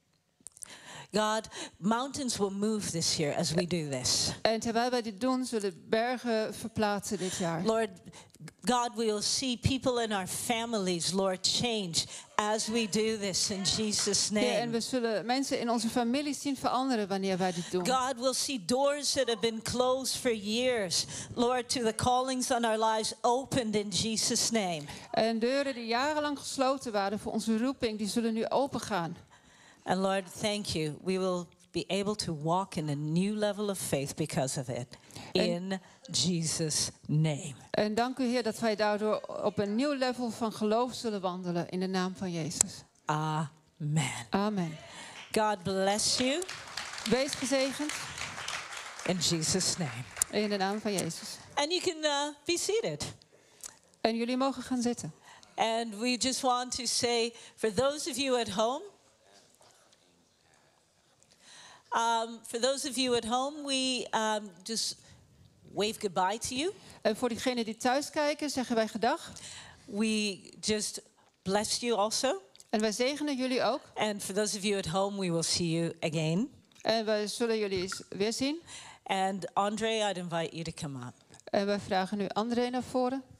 God, mountains will move this year as we do this. en terwijl wij dit doen, zullen bergen verplaatsen dit jaar. Lord, God, we will see people in our families, Lord, change as we do this in Jesus' Heer, en name. we zullen mensen in onze families zien veranderen wanneer wij dit doen. God, we'll see doors that have been closed for years, Lord, to the callings on our lives opened in Jesus' name. En deuren die jarenlang gesloten waren voor onze roeping, die zullen nu opengaan. And Lord, thank you. We will be able to walk in a new level of faith because of it. In Jesus' name. En dank u, Heer, dat wij daardoor op een nieuw level van geloof zullen wandelen in de naam van Jezus. Amen. Amen. God bless you Wees gezegend in Jesus' name. in de naam van Jezus. And you can uh, be seated. En jullie mogen gaan zitten. And we just want to say, for those of you at home, um, for those of you at home, we um, just wave goodbye to you. En voor diegenen die thuis kijken, zeggen wij gedag. We just bless you also. En wij zegenen jullie ook. And for those of you at home, we will see you again. En wij zullen jullie eens weer zien. And Andre, I'd invite you to come up. En wij vragen nu André naar voren.